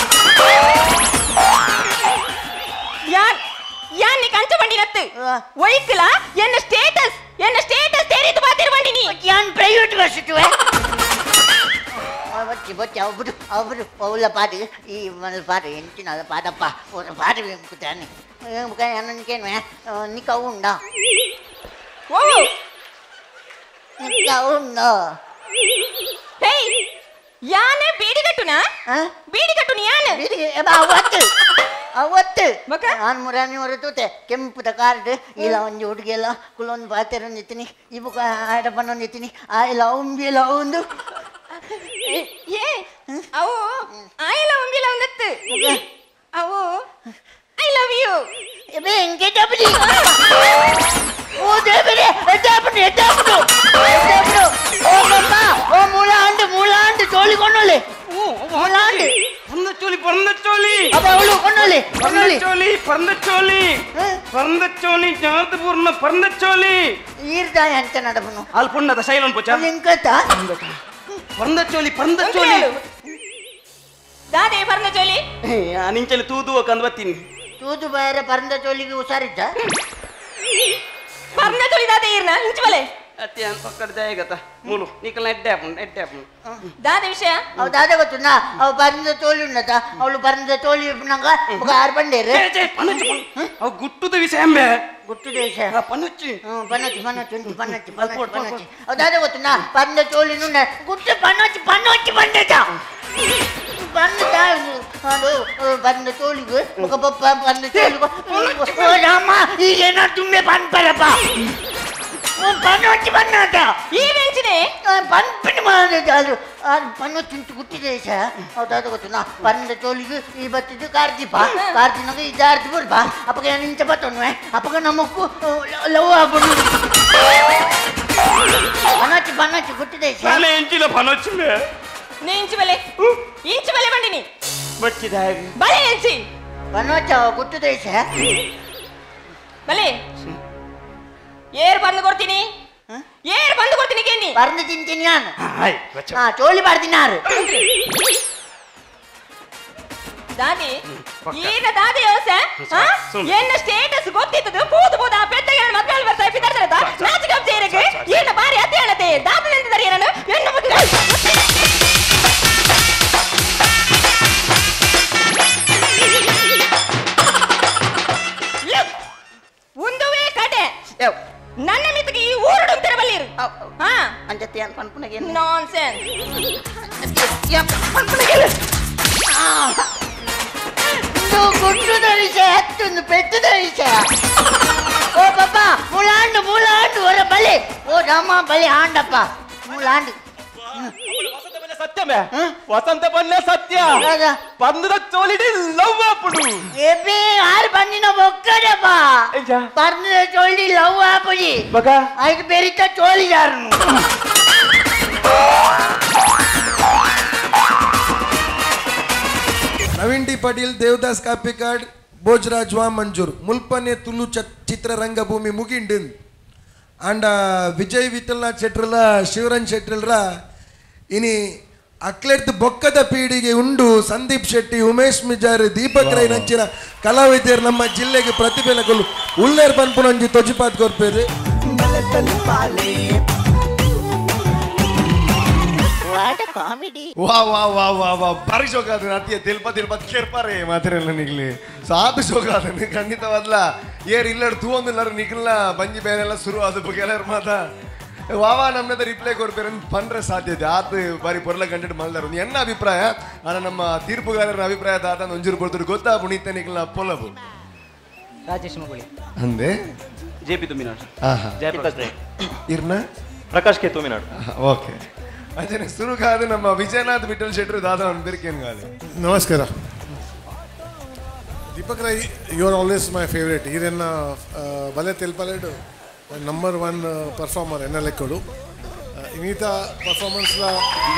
ಯಾನ್ ಯಾನ್ ನೀ ಕಂಚ ಬಂಡಿನತ್ತು ಒಯ್ಕಲ ಎನ್ನ ಸ್ಟೇಟಸ್ ಎನ್ನ ಸ್ಟೇಟಸ್ ತೇರಿತು ಪಾತ್ರೆ ಬಂಡಿನಿ ಯಾನ್ ಪ್ರೈವೇಟ್ ಬಸ್ಸುವೆ ಬಚ್ಚಿ ಬಚ್ಚಿ ಒಬ್ಬರು ಒಬ್ಬರು ಪೌಲ ಪಾಟಿ ಈ ಮನೆ ಪಾಟಿ ಎಂಚಿನ ಪಾದಪ್ಪ ಒಂದು ಪಾಟಿ ಕುತ್ತಾನೆ ನನಗೇನು ನಿಕ್ಕ ಉಂಡ ಓ ನಿಕ್ಕ ಉಂಡ ಹೇಯ್ ಯಾನೆ ಬೀಡಿ ಕಟ್ಟುನಾ ಬೀಡಿ ಕಟ್ಟುನಿ ಯಾನೆ ಬೀಡಿ ಅವತ್ತು ಅವತ್ತು ನಾನು ಮುರಾನಿ ಹೊರತೂತೆ ಕೆಂಪುದ ಕಾರ್ಡ್ ಇಲ್ಲ ಒಂದು ಹುಡುಗಿ ಎಲ್ಲ ಕುಲೊಂದು ಪಾತ್ರೆ ಒಂದಿತ್ತೀನಿ ಇವು ಆಡ ಬಂದೊಂದಿತ್ತೀನಿ ಆ ಇಲ್ಲ ಉಂಬಿ ಎಲ್ಲ ಒಂದು ಏ ಅವು ಆಯಲ ಒಂಬಿಲ ಒಂದತ್ತು ಅವು ಐ ಲವ್ ಯು ಎಬೆ ಎಂಗೆ ಡಬಲಿ ಓ ದೇವರೇ ಎದ್ದಾಪುಡು ಎದ್ದಾಪುಡು ಎದ್ದಾಪುಡು ಓ ಮಮ್ಮ ಓ ಮೂಲಾಂಡು ಮೂಲಾಂಡು ಚೋಳಿ ಕೊಂಡೋಲೆ ಮೂಲಾಂಡು ಪರಂದ ಚೋಲಿ ಪರಂದ ಚೋಲಿ ಅಬ್ಬ ಅವಳು ಕೊಂಡೋಲೆ ಕೊಂಡೋಲೆ ಚೋಲಿ ಪರಂದ ಚೋಲಿ ಪರಂದ ಚೋಲಿ ಜಾತಪೂರ್ಣ ಪರಂದ ಚೋಲಿ ಈರ್ದಾಯ ಅಂತ ನಡಬನು ಅಲ್ಪುಣ್ಣದ ಶೈಲನ್ ಪುಚ್ಚ ಲಿಂಕತ ಪರಂದ ಚೋಲಿ ಪರಂದ ಚೋಲಿ ದಾದೆ ಪರಂದ ಚೋಲಿ ನಿಂಚಲಿ ತೂದು ಕಂದು ಬತ್ತೀನಿ ತೂದು ಬೇರೆ ಪರಂದ ಚೋಲಿಗೆ ಹುಷಾರಿದ್ದ ಪರಂದ ಚೋಲಿ ದಾದೆ ಇರ್ನ ಇಂಚವಲೆ ಅತ್ತಿ ಅಂತ ಪಕ್ಕದ ಜಾಯಗತ ಮೂಲು ನೀಕಲ್ನ ಎಡ್ಡೆ ಹಾಪುಂಡು ಎಡ್ಡೆ ಹಾಪುಂಡು ದಾದೆ ವಿಷಯ ಅವ್ ದಾದೆ ಗೊತ್ತುನಾ ಅವ್ ಪರಂದ ಚೋಲಿ ಉನ್ನತ ಅವಳು ಪರಂದ ಚೋಲಿ ನಂಗ ಆರು ಬಂಡೇರು ಅವ್ ಗುಟ್ಟುದ ವಿಷಯ ಎಂಬೆ ಗುಟ್ಟು ದೇಶ ಪನ್ನಚ್ಚಿ ಪನ್ನಚ್ಚಿ ಪನ್ನಚ್ಚಿ ಉಂಟು ಪನ್ನಚ್ಚಿ ಪನ್ನಚ್ಚಿ ಪನ್ನಚ್ಚಿ ಅವ್ ದಾದೆ ಗೊತ್ತುನಾ ಪರಂದ ಚೋಲಿ ನುಣ್ಣ ಗುಟ್ಟು ಪನ್ನಚ್ಚಿ ಪನ್ನಚ್ಚಿ ಬಂಡೇತ ಬಂದ ಅದು ಬಂದ ತೋಳಿಗೆ ಮುಖ ಪಪ್ಪ ಬಂದ ತೋಳಿಗೆ ಓ ರಾಮ ಈಗೇನ ತುಂಬೆ ಪನ್ಪರಪ್ಪ ಪನ್ನೊಚ್ಚಿ ಬನ್ನಟ ಈ ಬೆಂಚಿನೆ ಪನ್ಪಿನ ಮಾಡಿದ ಅದು ಅದು ಪನ್ನೊಚ್ಚಿ ಉಂಟು ಗುಟ್ಟಿದೆ ಸರ್ ಹೌದಾದ ಗೊತ್ತುನಾ ಪಂದ ತೋಳಿಗೆ ಈ ಬತ್ತಿದ್ದು ಕಾರ್ದಿಪ್ಪ ಕಾರ್ದಿನಾಗ ಇದಾರ್ದು ಬರ್ಬಾ ಅಪ್ಪಗೆ ನಾನು ಇಂಚ ಬತ್ತೊನ್ವೆ ಅಪ್ಪಗೆ ನಮ್ಮಕ್ಕು ಲವ್ ಆಗ್ಬಿಡು ಪನ್ನೊಚ್ಚಿ ಪನ್ನೊಚ್ಚಿ ಗುಟ್ಟಿದೆ ಸರ್ ಎಂಚಿನ ಪನ್ನೊಚ್ಚಿ ನೇ ಇಂಚು ಬಲೆ ಇಂಚು ಬಲೆ ಬಂಡಿನಿ ಬಚ್ಚಿದ ಬಲೆ ಎಂಚಿ ಪನ್ನೊಚ್ಚ ಗುಟ್ಟಿದೆ ಸರ್ ಬಲೆ ಏರ್ ಬಂದು ಕೊಡ್ತೀನಿ ಏರ್ ಬಂದು ಕೊಡ್ತೀನಿ ಕೇನಿ ಪರಂದು ತಿಂತೀನಿ ನಾನು ಹಾ ಚೋಳಿ ಬಾರ್ದಿನಾರು ದಾದಿ ಈಗ ದಾದಿ ಯೋಸೆ ಏನ ಸ್ಟೇಟಸ್ ಗೊತ್ತಿತ್ತದು ಪೂತು ಪೂತ ಪೆದ್ದ ಏನ ಮಕ್ಕಳು ಬರ್ತಾ ಬಿದ್ದಾರತ ನಾಚಿಕೆ ಸೇರಿಗೆ ಏನ ಬಾರಿ ಅತ್ತೆ ಹೇಳತೆ ದಾದಿ ನಿಂತಿದ್ದಾರೆ ಏನನು ಹೆಣ್ಣು ಮುದ್ದೆ ಒಂದುವೇ ಕಡೆ ನನ್ನ ಮಿತಿಗೆ ಈ ಊರುಡು ತಿರಬಲ್ಲಿರು ಹಾ ಅಂಜತಿ ಅಂತ ಪನ್ಪುನಗೆ ನಾನ್ಸೆನ್ಸ್ ಗುಂಡುದ ವಿಷಯ ಹತ್ತೊಂದು ಪೆಟ್ಟದ ವಿಷಯ ಓ ಪಾಪ ಮುಲಾಂಡು ಮುಲಾಂಡು ಹೊರ ಬಲಿ ಓ ರಾಮ ಬಲಿ ಆಂಡಪ್ಪ ಮುಲಾಂಡು ಸತ್ಯಮೇ ವಸಂತ ಬನ್ನೆ ಸತ್ಯ ಬಂದದ ಚೋಲಿಡಿ ಲವ್ ಆಪುಡು ಎಬೆ ಆರು ಬಂದಿನ ಒಕ್ಕಡಪ್ಪ ಬಂದದ ಚೋಲಿ ಲವ್ ಆಪುಡಿ ಬಗ ಐದು ಬೆರಿತ ಚೋಲಿ ಯಾರನು ನವೀನ್ ಡಿ ಪಾಟೀಲ್ ದೇವದಾಸ್ ಕಾಪಿಕಾಡ್ ಭೋಜರಾಜ್ ವಾ ಮಂಜೂರ್ ಮುಲ್ಪನೆ ತುಳು ಚಿತ್ರರಂಗಭೂಮಿ ಮುಗಿಂಡು ಅಂಡ ವಿಜಯ್ ವಿಠಲ್ನಾಥ್ ಶೆಟ್ರಲ ಶಿವರನ್ ಶೆಟ್ರಲ್ರ ಇನಿ ಅಕ್ಲೆಟ್ ಬೊಕ್ಕದ ಪೀಳಿಗೆ ಉಂಡು ಸಂದೀಪ್ ಶೆಟ್ಟಿ ಉಮೇಶ್ ಮಿಜಾರ್ ದೀಪಕ್ ರೈ ನಂಚಿನ ಕಲಾವಿದರು ನಮ್ಮ ಜಿಲ್ಲೆಗೆ ಪ್ರತಿಭೆಗಳು ಉಳ್ಳೇರ್ ಪನ್ಪುನಂಜಿ ತೊಜಿಪಾತ್ ಕೊರ್ಪೇರು ಕಾಮಿಡಿ ವಾ ವಾ ವಾ ವಾ ವಾ ಭಾರಿ ಶೋಕ ಅದು ಅತಿಯ ತಿಲ್ಪ ತಿಲ್ಪ ಕೆರ್ಪಾರೆ ಮಾತಿರಲ್ಲ ನಿಗ್ಲಿ ಸಾಕು ಶೋಕ ಅದನ್ನು ಖಂಡಿತವಾದ್ಲ ಏರ್ ಇಲ್ಲಡ್ ತೂ ಒಂದಿಲ್ಲಾರು ನಿಗ್ಲ ಬಂಜಿ ಬೇರೆಲ್ಲ ಶುರು ಅದು ಬಗ್ಗೆ ಎಲ್ಲಾರು ಮಾತ ವಾವಾ ನಮ್ಮದ ರಿಪ್ಲೈ ಕೊಡ್ಬೇರೆ ಪಂಡ್ರೆ ಸಾಧ್ಯತೆ ಆತ ಬಾರಿ ಪೊರ್ಲ ಕಂಡಿಟ್ಟು ಮಲ್ದಾರ ಎನ್ನ ಅಭಿಪ್ರಾಯ ಆನ ನಮ್ಮ ತೀರ್ಪುಗಾರರ ಅಭಿಪ್ರಾಯ ಆತ ಒಂಜೂರು ಕೊಡ್ತಾರೆ ಗೊತ್ತಾ ಪುನೀತ ನಿಗ್ಲ ಪೊಲಬು ರಾಜೇಶ್ ಮಗುಳಿ ಅಂದೆ ಜೆ ಪಿ ತುಮಿನಾಡ್ ಆಹಾ ಇರ್ನ ಪ್ರಕಾಶ್ ಕೆ ತುಮಿನಾಡ್ ಓಕೆ ಅಂಜನೆ ಶುರು ಕಾದು ನಮ್ಮ ವಿಜಯನಾಥ್ ವಿಠಲ್ ಶೆಟ್ರು ದಾದಾ ಅನ್ಬೇರ್ಕೇನು ಗಾಲಿ ನಮಸ್ಕಾರ Deepak Rai you are always my favourite ಈರೇನ ಬಲೆ ತೆಲ್ಪಲೆಡು ನಂಬರ್ ಒನ್ ಪರ್ಫಾರ್ಮರ್ ಎನ್ನ ಲೆಕ್ಕಡು ಇನ್ನೀತ ಪರ್ಫಾರ್ಮೆನ್ಸ್ಲ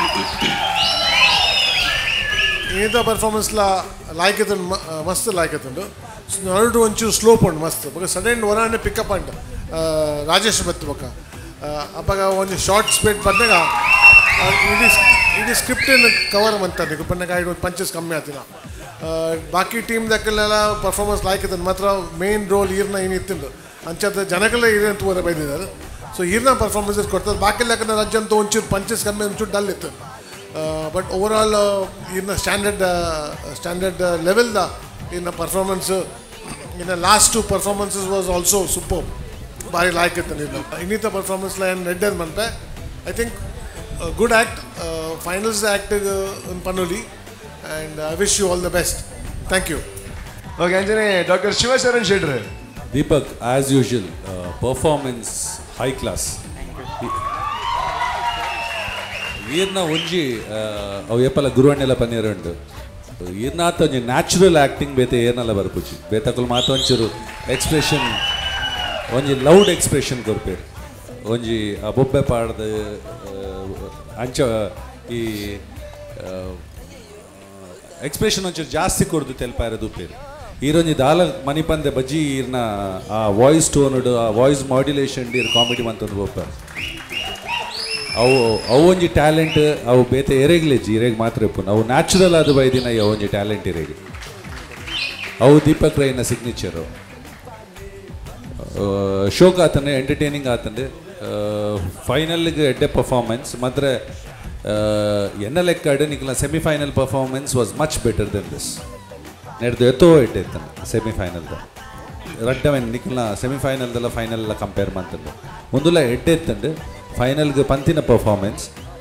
ಇನ್ನೀತ ಪರ್ಫಾರ್ಮೆನ್ಸ್ಲ ಲಾಯ್ಕತ್ ಮಸ್ತ್ ಲಾಯ್ಕತ್ತುಂಡು ನರಡು ಒಂಚೂರು ಸ್ಲೋಪ್ ಉಂಡು ಮಸ್ತ್ ಬೊಕ ಸಡನ್ ಒರಾಂಡೆ ಪಿಕಪ್ ಅಂಡ್ ರಾಜೇಶ್ ಬತ್ತು ಬೊಕ ಅಪ್ಪಾಗ ಒಂದು ಶಾರ್ಟ್ ಸ್ಪೀಡ್ ಬಂದಾಗ ಇಡೀ ಇಡೀ ಸ್ಕ್ರಿಪ್ಟನ್ನು ಕವರ್ ಮಂತಾರೆ ನೀವು ಪನ್ನಗ ಐದು ಪಂಚಸ್ ಕಮ್ಮಿ ಆತಿನ ಬಾಕಿ ಟೀಮ್ ದಕ್ಕಲ್ಲೆಲ್ಲ ಪರ್ಫಾರ್ಮೆನ್ಸ್ ಲಾಯ್ಕತ್ತಂದು ಮಾತ್ರ ಮೇನ್ ರೋಲ್ ಈರ್ನ ಏನು ಇತ್ತಿಂದು ಅಂಚದ ಜನಗಳೆಲ್ಲ ಈರೇನು ತೂರ ಬೈದಿದ್ದಾರೆ ಸೊ ಈರ್ನ ಪರ್ಫಾರ್ಮೆನ್ಸಸ್ ಕೊಡ್ತಾರೆ ಬಾಕಿ ಲೆಕ್ಕನ ರಜ್ಜಂತೂ ಒಂಚೂರು ಪಂಚಸ್ ಕಮ್ಮಿ ಒಂಚೂರು ಡಲ್ ಇತ್ತು ಬಟ್ ಓವರ್ ಆಲ್ ಈರ್ನ ಸ್ಟ್ಯಾಂಡರ್ಡ್ ಸ್ಟ್ಯಾಂಡರ್ಡ್ ಲೆವೆಲ್ದ ಇನ್ನ ಪರ್ಫಾರ್ಮೆನ್ಸ್ ಇನ್ನು last two performances was also super ಭಾರಿ ಲಾಯ್ಕ್ ಇತ್ತು ನೀನು ಇನ್ನಿತ ಪರ್ಫಾರ್ಮೆನ್ಸ್ಲ ಏನು ನೆಡ್ಡೇದು ಮನ್ಪೆ I think good act finals ಆ್ಯಕ್ಟಿಗೆ ಒಂದು ಪನ್ನೋಲಿ and I wish you all the best thank you okay ಅಂಜನೆ ಡಾಕ್ಟರ್ ಶಿವಶರಣ್ ಶೆಟ್ರು Deepak as usual performance high class ಈರ್ನ ಒಂಜಿ ಅವು ಎಪ್ಪಲ ಗುರುವಣ್ಣೆಲ್ಲ ಪನ್ನೀರು ಉಂಟು ಈರ್ನಾತ ಒಂಜಿ ನ್ಯಾಚುರಲ್ ಆ್ಯಕ್ಟಿಂಗ್ ಬೇತೆ ಏನೆಲ್ಲ ಬರ್ಪುಜಿ ಬೇತಕುಲು ಮಾತ ಒಂಚೂರು ಎಕ್ಸ್ಪ್ರೆಷನ್ ಒಂಜಿ ಲೌಡ್ ಎಕ್ಸ್ಪ್ರೆಷನ್ ಕೊರ್ಪೇರು ಒಂಜಿ ಆ ಬೊಬ್ಬೆ ಪಾಡ್ದು ಅಂಚ ಈ ಎಕ್ಸ್ಪ್ರೆಷನ್ ಒಂಚೂರು ಜಾಸ್ತಿ ಕೊಡ್ದು ತೆಲ್ಪಾರದು ಉಪ್ಪೇರು ಈರೊಂಜಿ ದಾಲ ಮನಿಪಂದೆ ಬಜ್ಜಿ ಈರ್ನ ಆ ವಾಯ್ಸ್ ಟೋನುಡು ಆ ವಾಯ್ಸ್ ಮಾಡ್ಯುಲೇಷನ್ ಈರ್ ಕಾಮಿಡಿ ಮಂತೊಂದು ಬೊಪ್ಪಾರು ಅವು ಅವು ಒಂಜಿ ಟ್ಯಾಲೆಂಟ್ ಅವು ಬೇತೆ ಎರೆಗ್ಲೆಜ್ಜಿ ಇರೆಗ್ ಮಾತ್ರ ಇಪ್ಪುನು ಅವು ನ್ಯಾಚುರಲ್ ಆದ ಬೈದಿನ ಅವು ಒಂಜಿ ಟ್ಯಾಲೆಂಟ್ ಇರೆಗಿ ಅವು ದೀಪಕ್ ರೈನ ಸಿಗ್ನೇಚರು ಶೋಕ್ ಆತಂಡೆ ಎಂಟರ್ಟೈನಿಂಗ್ ಆತಂಡೆ ಫೈನಲ್ಗೆ ಎಡ್ಡೆ ಪರ್ಫಾರ್ಮೆನ್ಸ್ ಮಾತ್ರ ಎನ್ನ ಲೆಕ್ಕ ನಿಕ್ಲ semifinal performance was much better than this ನೆಡ್ದು ಎತ್ತೋ ಎಡ್ಡೆ ಇತ್ತಾನೆ ಸೆಮಿಫೈನಲ್ದ ರಡ್ಡವೆನ್ ನಿಕ್ಲ ಸೆಮಿಫೈನಲ್ದೆಲ್ಲ ಫೈನಲ್ ಕಂಪೇರ್ ಮಾಡ್ತಂಡೆ ಮುಂದೆಲ್ಲ ಎಡ್ಡೆ ಇತ್ತಂಡೆ ಫೈನಲ್ಗೆ ಪಂತಿನ ಪರ್ಫಾರ್ಮೆನ್ಸ್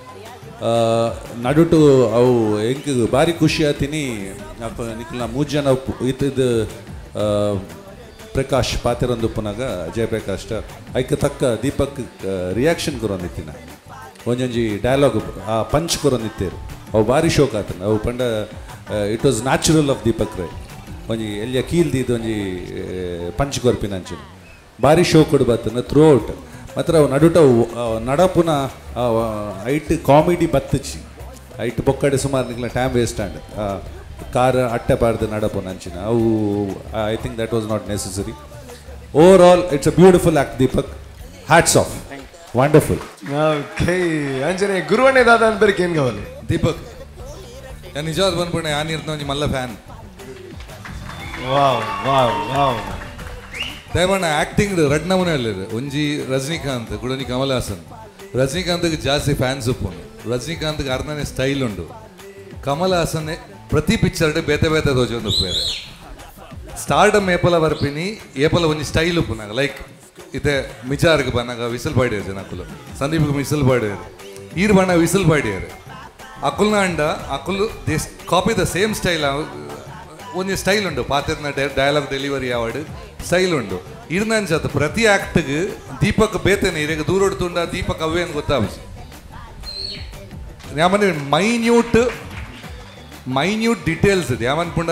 ನಡುಟು ಅವು ಎಂಕ್ ಭಾರಿ ಖುಷಿ ಆತೀನಿ ನಿಕ್ಲ ಮೂರು ಜನ ಇತ್ತಿದ್ದು ಪ್ರಕಾಶ್ ಪಾತಿರೊಂದು ಪುನಗ ಜಯಪ್ರಕಾಶ್ ಐಕ್ ತಕ್ಕ ದೀಪಕ್ ರಿಯಾಕ್ಷನ್ ಕೊರೊಂದಿತ್ತಿನ ಒಂಜೊಂಜಿ ಡೈಲಾಗ್ ಆ ಪಂಚ್ ಕೊರೊಂದಿತ್ತೇರು ಅವು ಭಾರಿ ಶೋಕ್ ಆತನ ಅವು ಪಂಡ it was natural of Deepak Rai ಒಂಜಿ ಎಲ್ಲಿಯ ಕೀಲ್ದಿದ್ದು ಒಂಜಿ ಪಂಚ್ ಕೊರ್ಪಿನಂಚಿನ ಭಾರಿ ಶೋಕ್ ಕೊಡು ಬತ್ತನ ಥ್ರೂ ಔಟ್ ಮಾತ್ರ ಅವು ನಡುಟ ನಡಪುನ ಐಟ್ ಕಾಮಿಡಿ ಬತ್ತಚಿ ಐಟ್ ಬೊಕ್ಕಡೆ ಸುಮಾರು ನಿಕ್ಲ ಟೈಮ್ ವೇಸ್ಟ್ ಆಂಡ್ ಕಾರ್ ಅಟ್ಟೆ ಪಾಡ್ದು ನಡಪುನ ಅಂಚಿನ ಅವು I think that was not necessary over all it's a beautiful act Deepak hats off wonderful okay ಅಂಜನೆ ಗುರುವಣ್ಣೆ ದಾದ ಅನ್ಬೇರಿಗೆ ಏನು ಕಾవాలి ದೀಪಕ್ ನಾನು ನಿಜವಾದ ಬಂದ್ಬಿಟ್ಟೆ ಯಾನ್ ಇರ್ತ ಒಂಜಿ ಮಲ್ಲ ಫ್ಯಾನ್ ವಾವ್ ವಾವ್ ವಾವ್ ದಯಮಾಡಿ ಆ್ಯಕ್ಟಿಂಗ್ ರೆಡ್ ನಮೂನೆ ಅಲ್ಲಿದೆ ಒಂಜಿ ರಜನಿಕಾಂತ್ ಗುಡನಿ ಕಮಲ್ ಹಾಸನ್ ರಜನಿಕಾಂತ್ಗೆ ಜಾಸ್ತಿ ಫ್ಯಾನ್ಸ್ ಉಪ್ಪುಂಡು ರಜನಿಕಾಂತ್ಗೆ ಅರ್ಧನೇ ಸ್ಟೈಲ್ ಉಂಡು ಕಮಲ್ ಹಾಸನ್ ಪ್ರತಿ ಪಿಕ್ಚರ್ಡೆ ಬೇತೆ ಬೇತೆ ತೋಜೊಂದು ಬೇರೆ ಸ್ಟಾರ್ಡಮ್ ಏಪಲ ಬರ್ಪಿನಿ ಏಪಲ ಒಂಜಿ ಸ್ಟೈಲ್ ಉಪ್ಪು ನಂಗೆ ಲೈಕ್ ಇತ್ತೆ ಮಿಚಾರ್ಗೆ ಬನ್ನಾಗ ವಿಸಿಲ್ ಪಾಡಿಯರು ಜನಕ್ಕಲು ಸಂದೀಪ್ಗೆ ವಿಸಿಲ್ ಪಾಡಿಯರು ಈರ್ ಬಣ್ಣ ವಿಸಿಲ್ ಪಾಡಿಯರು ಅಕುಲ್ನ ಅಂಡ ಅಕುಲ್ this copy the same style ಒಂಜಿ ಸ್ಟೈಲ್ ಉಂಡು ಪಾತ್ರನ ಡೈಲಾಗ್ ಡೆಲಿವರಿ ಆವಡ್ ಸ್ಟೈಲ್ ಉಂಡು ಇರ್ನಂಚತ್ ಪ್ರತಿ ಆಕ್ಟ್ಗೆ ದೀಪಕ್ ಬೇತೇನೆ ಇರೇಗ ದೂರೊಡ್ತುಂಡ ದೀಪಕ್ ಅವೇನು ಗೊತ್ತಾವಸಿ ಯಾಮನೆ ಮೈನ್ಯೂಟ್ ಮೈನ್ಯೂಟ್ ಡೀಟೇಲ್ಸ್ ಇದೆ ಯಾಮನ್ಪುಂಡ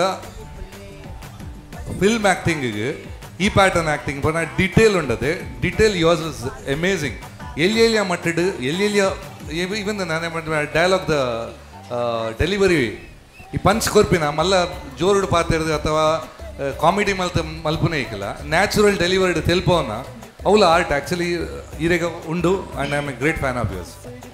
ಫಿಲ್ಮ್ ಆ್ಯಕ್ಟಿಂಗಿಗೆ ಈ ಪ್ಯಾಟರ್ನ್ ಆ್ಯಕ್ಟಿಂಗ್ ಪುನಃ ಡೀಟೇಲ್ ಉಂಡದೆ ಡೀಟೇಲ್ ಯೂಸ್ ಇಸ್ ಅಮೇಝಿಂಗ್ ಎಲ್ಲಿ ಎಲ್ಲಿಯ ಮಟ್ಟಡ್ ಎಲ್ಲಿ ಎಲ್ಲಿಯ ಇವನ್ ನಾನೇ ಡೈಲಾಗ್ ದ ಡೆಲಿವರಿ ಈ ಪಂಚ್ ಕೊರ್ಪಿನ ಮಲ್ಲ ಜೋರುಡು ಪಾತಿರ್ದು ಅಥವಾ ಕಾಮಿಡಿ ಮಲ್ತ ಮಲ್ಪುನೇ ಇಕ್ಕಲ್ಲ ನ್ಯಾಚುರಲ್ ಡೆಲಿವರ್ಡ್ ತೆಲ್ಪವನ್ನ ಅವಳ ಆರ್ಟ್ ಆ್ಯಕ್ಚುಲಿ ಈರೇಗ ಉಂಡು and I am a great fan of yours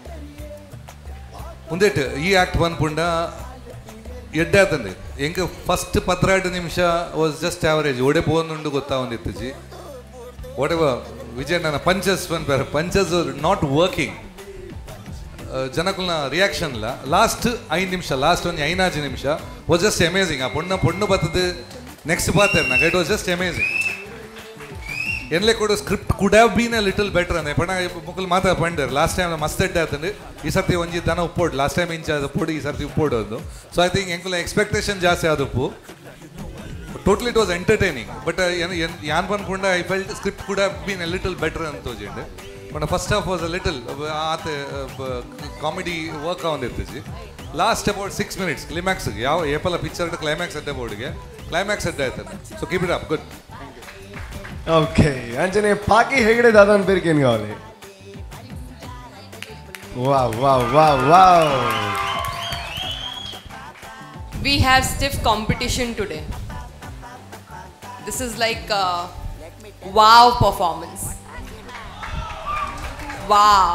ಮುಂದೇಟ್ ಈ ಆ್ಯಕ್ಟ್ ಬಂದ್ಪುಂಡ ಎಡ್ಡೆ ಆತಂದೆ ಎಂಕ ಫಸ್ಟ್ ಪತ್ರಾಡು ನಿಮಿಷ ವಾಸ್ ಜಸ್ಟ್ ಆವರೇಜ್ ಒಡೆ ಪೋನುಂಡು ಗೊತ್ತಾ ಒಂದಿತ್ತಜಿ ವಾಟ್ ಎವರ್ ವಿಜಯ್ ನನ್ನ ಪಂಚಸ್ ಬಂದ್ಬೇರೆ ಪಂಚಸ್ ನಾಟ್ ವರ್ಕಿಂಗ್ ಜನಕಲ್ನ ರಿಯಾಕ್ಷನ್ ಇಲ್ಲ ಲಾಸ್ಟ್ ಐದು ನಿಮಿಷ ಲಾಸ್ಟ್ ಒಂದು ಐನಾಜು ನಿಮಿಷ ವಾಸ್ ಜಸ್ಟ್ ಅಮೇಝಿಂಗ್ ಆ ಪೊಣ್ಣ ಪೊಣ್ಣು ಬರ್ತದೆ ನೆಕ್ಸ್ಟ್ ಪಾತ್ರ ನಂಗೆ ಇಟ್ ವಾಸ್ ಜಸ್ಟ್ ಅಮೇಝಿಂಗ್ ಎನ್ಲೆ ಕೊಡು script could have been a little better ಅಂದೆ ಪಣ ಮುಕ್ಕಲ್ ಮಾತಾ ಪಂಡರ್ ಲಾಸ್ಟ್ ಟೈಮ್ ಮಸ್ತ್ ಎಡ್ಡೆ ಆತಂದು ಈ ಸರ್ತಿ ಒಂಜಿ ದನ ಉಪ್ಪೋಡು ಲಾಸ್ಟ್ ಟೈಮ್ ಇಂಚ ಪೊಡಿ ಈ ಸರ್ತಿ ಉಪ್ಪೋಡೋದು ಸೊ ಐ ಥಿಂಕ್ ಎಂಕುಲ ಎಕ್ಸ್ಪೆಕ್ಟೇಷನ್ ಜಾಸ್ತಿ ಆದಪ್ಪು totally it was entertaining but ಯಾನ್ ಪನ್ಪುಂಡ I felt script could have been a little better ಅಂತ ತೋಜಂಡು but first half was a little ಆತ ಕಾಮಿಡಿ ವರ್ಕ್ ಆವಂದಿರ್ತಜಿ ಲಾಸ್ಟ್ ಅಬೌಟ್ ಸಿಕ್ಸ್ ಮಿನಿಟ್ಸ್ ಕ್ಲೈಮ್ಯಾಕ್ಸ್ಗೆ ಯಾವ ಏಪಲ ಪಿಕ್ಚರ್ ಕ್ಲೈಮ್ಯಾಕ್ಸ್ ಅಡ್ಡೆ ಬೋರ್ಡ್ಗೆ ಕ್ಲೈಮ್ಯಾಕ್ಸ್ ಅಡ್ಡೆ ಆಯ್ತದೆ so keep it up good okay అంజనే పాకి హెగడే దాదాని పేరుకి ఏం కావాలి wow wow wow wow We have stiff competition today. This is like a wow performance. Wow.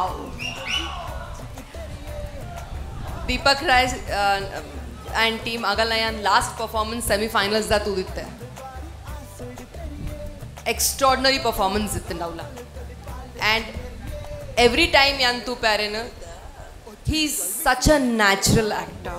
Deepak Rai uh, and team Agalayan last performance semi-finals da tuditte. Extraordinary performance ittundavla. And every time Yantu Parena, he's such a natural actor.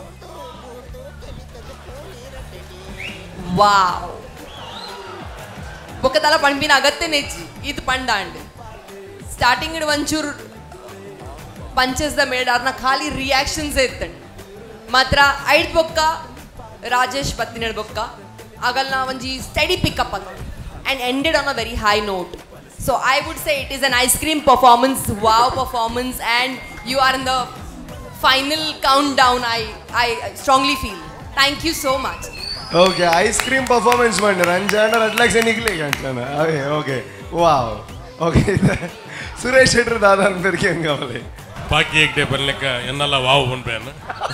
Wow. Bokatala panpina agatte nechi. It pandand. Starting it onchur punches the made arna khali reactions ittand. Matra aid bokka Rajesh Pattinad bokka agalna onji steady pick up adu. And ended on a very high note. So I would say it is an ice cream performance, wow performance, and you are in the final countdown. I I strongly feel. Thank you so much. Okay ice cream performance మండి రంజాన్ అట్లాగే నిఖిలే అంటాను okay okay wow okay Suresh Shettar దాదాని పేరుకి ఏం కావాలి ಬಾಕಿ ಏಕ್ ಡೇ ಬರ್ಲಿಕ್ಕ ಎನ್ನೆಲ್ಲ ವಾವ್ ಬಂದ್ಬೇನು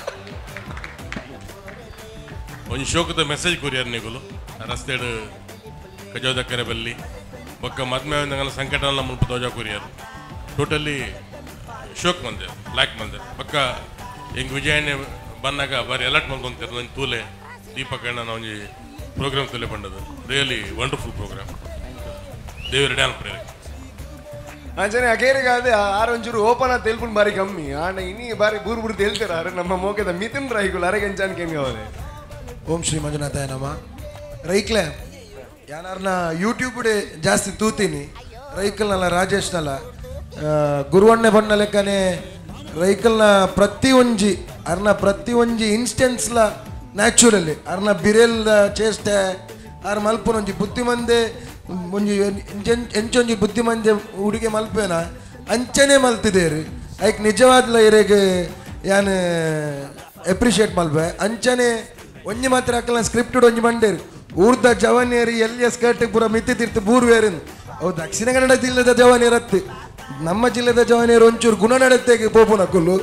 ಒಂದು ಶೋಕದ ಮೆಸೇಜ್ ಕೊರಿಯರ್ ನಿಗುಲು ರಸ್ತೆಡು ಕಜೋದಕ್ಕರೆ ಬಲ್ಲಿ ಬೊಕ್ಕ ಮದ್ಮೆ ಒಂದಂಗಲ ಸಂಕಟನ ಮುಲ್ಪ ತೋಜಾ ಕೊರಿಯರ್ ಟೋಟಲಿ ಶೋಕ್ ಮಂದೆ ಬ್ಲ್ಯಾಕ್ ಮಂದೆ ಬೊಕ್ಕ ಹೆಂಗ್ ವಿಜಯಣ್ಣ ಬಂದಾಗ ಬಾರಿ ಅಲರ್ಟ್ ಮಾಡ್ಕೊಂತಾರೆ ನಂಗೆ ತೂಲೆ ದೀಪಕ್ ಅಣ್ಣ ಒಂಜಿ ಪ್ರೋಗ್ರಾಮ್ ತೂಲೆ ಬಂದದ್ದು ರಿಯಲಿ ವಂಡರ್ಫುಲ್ ಪ್ರೋಗ್ರಾಮ್ ದೇವರ ಡ್ಯಾನ್ ಪ್ರೇರಿ ಅಂಜನೆ ಅಕೇರಿ ಕಾದೆ ಆರೊಂಚೂರು ಓಪನ್ ಆಗಿ ತೆಲ್ಪುಂಡು ಬಾರಿ ಕಮ್ಮಿ ಆಂಡ ಇನ್ನಿ ಬಾರಿ ಬೂರು ಬೂರು ತೇಲ್ತಾರ ನಮ್ಮ ಮೋಕೆದ ಮಿಥುನ್ ರೈಗುಲು ಅರೆಗಂಚಾನ್ಕೆ ಏನು ಕಾవాలి ಓಂ ಶ್ರೀ ಮಂಜುನಾಥಾಯ ನಮ ರೈಕ್ಲೆ ಯಾನರ್ನ ಯೂಟ್ಯೂಬ್ಡೆ ಜಾಸ್ತಿ ತೂತೀನಿ ರೈಕಲ್ನಲ್ಲ ರಾಜೇಶ್ನಲ್ಲ ಗುರುವಣ್ಣೆ ಬಣ್ಣ ಲೆಕ್ಕನೆ ರೈಕಲ್ನ ಪ್ರತಿ ಒಂಜಿ ಅರ್ನ ಪ್ರತಿ ಒಂಜಿ ಇನ್ಸ್ಟೆನ್ಸ್ಲ ನ್ಯಾಚುರಲಿ ಅರ್ನ ಬಿರೆಲ್ದ ಚೇಷ್ಟೆ ಆರ್ ಮಲ್ಪನ ಒಂಜಿ ಬುದ್ಧಿಮಂದೆ ಒಂಜಿ ಎಂಚೊಂಜಿ ಬುದ್ಧಿಮಂದೆ ಹುಡುಗಿ ಮಲ್ಪೇನ ಅಂಚನೆ ಮಲ್ತಿದ್ದೇರಿ ಐಕ್ ನಿಜವಾದ್ಲ ಇರೆಗೆ ಯಾನ್ ಎಪ್ರಿಷಿಯೇಟ್ ಮಲ್ಪೆ ಅಂಚನೆ ಒಂಜಿ ಮಾತ್ರ ಅಕ್ಕಲ್ನ ಸ್ಕ್ರಿಪ್ಟೆಡ್ ಒಂಜಿ ಮಂಡೇರಿ ಊರ್ದ ಜವಾನಿಯರಿ ಎಲ್ಲಿಯ ಸ್ಕರ್ಟ್ ಪೂರ ಮಿತ್ತಿ ತಿರ್ತು ಬೂರ್ವೇರಿನ್ ಅವು ದಕ್ಷಿಣ ಕನ್ನಡ ಜಿಲ್ಲೆದ ಜವಾನಿಯರತ್ತು ನಮ್ಮ ಜಿಲ್ಲೆದ ಜವಾನಿಯರು ಒಂಚೂರು ಗುಣ ನಡತೆಗೆ ಪೋಪುನ ಕುಲ್ಲು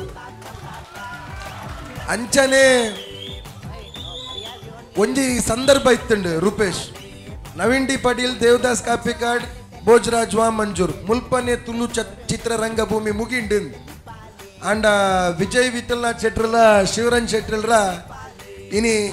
ಅಂಚನೆ ಒಂಜಿ ಸಂದರ್ಭ ಇತ್ತುಂಡು ರೂಪೇಶ್ ನವೀನ್ ಡಿ ಪಾಟೀಲ್ ದೇವದಾಸ್ ಕಾಪಿಕಾಡ್ ಭೋಜರಾಜ್ ವಾ ಮಂಜೂರ್ ಮುಲ್ಪನೆ ತುಳು ಚಿತ್ರರಂಗಭೂಮಿ ಮುಗಿಂಡು ಅಂಡ ವಿಜಯ್ ವಿಠಲ್ನಾಥ್ ಶೆಟ್ರಲ ಶಿವರನ್ ಶೆಟ್ರಲ್ರ ಇನಿ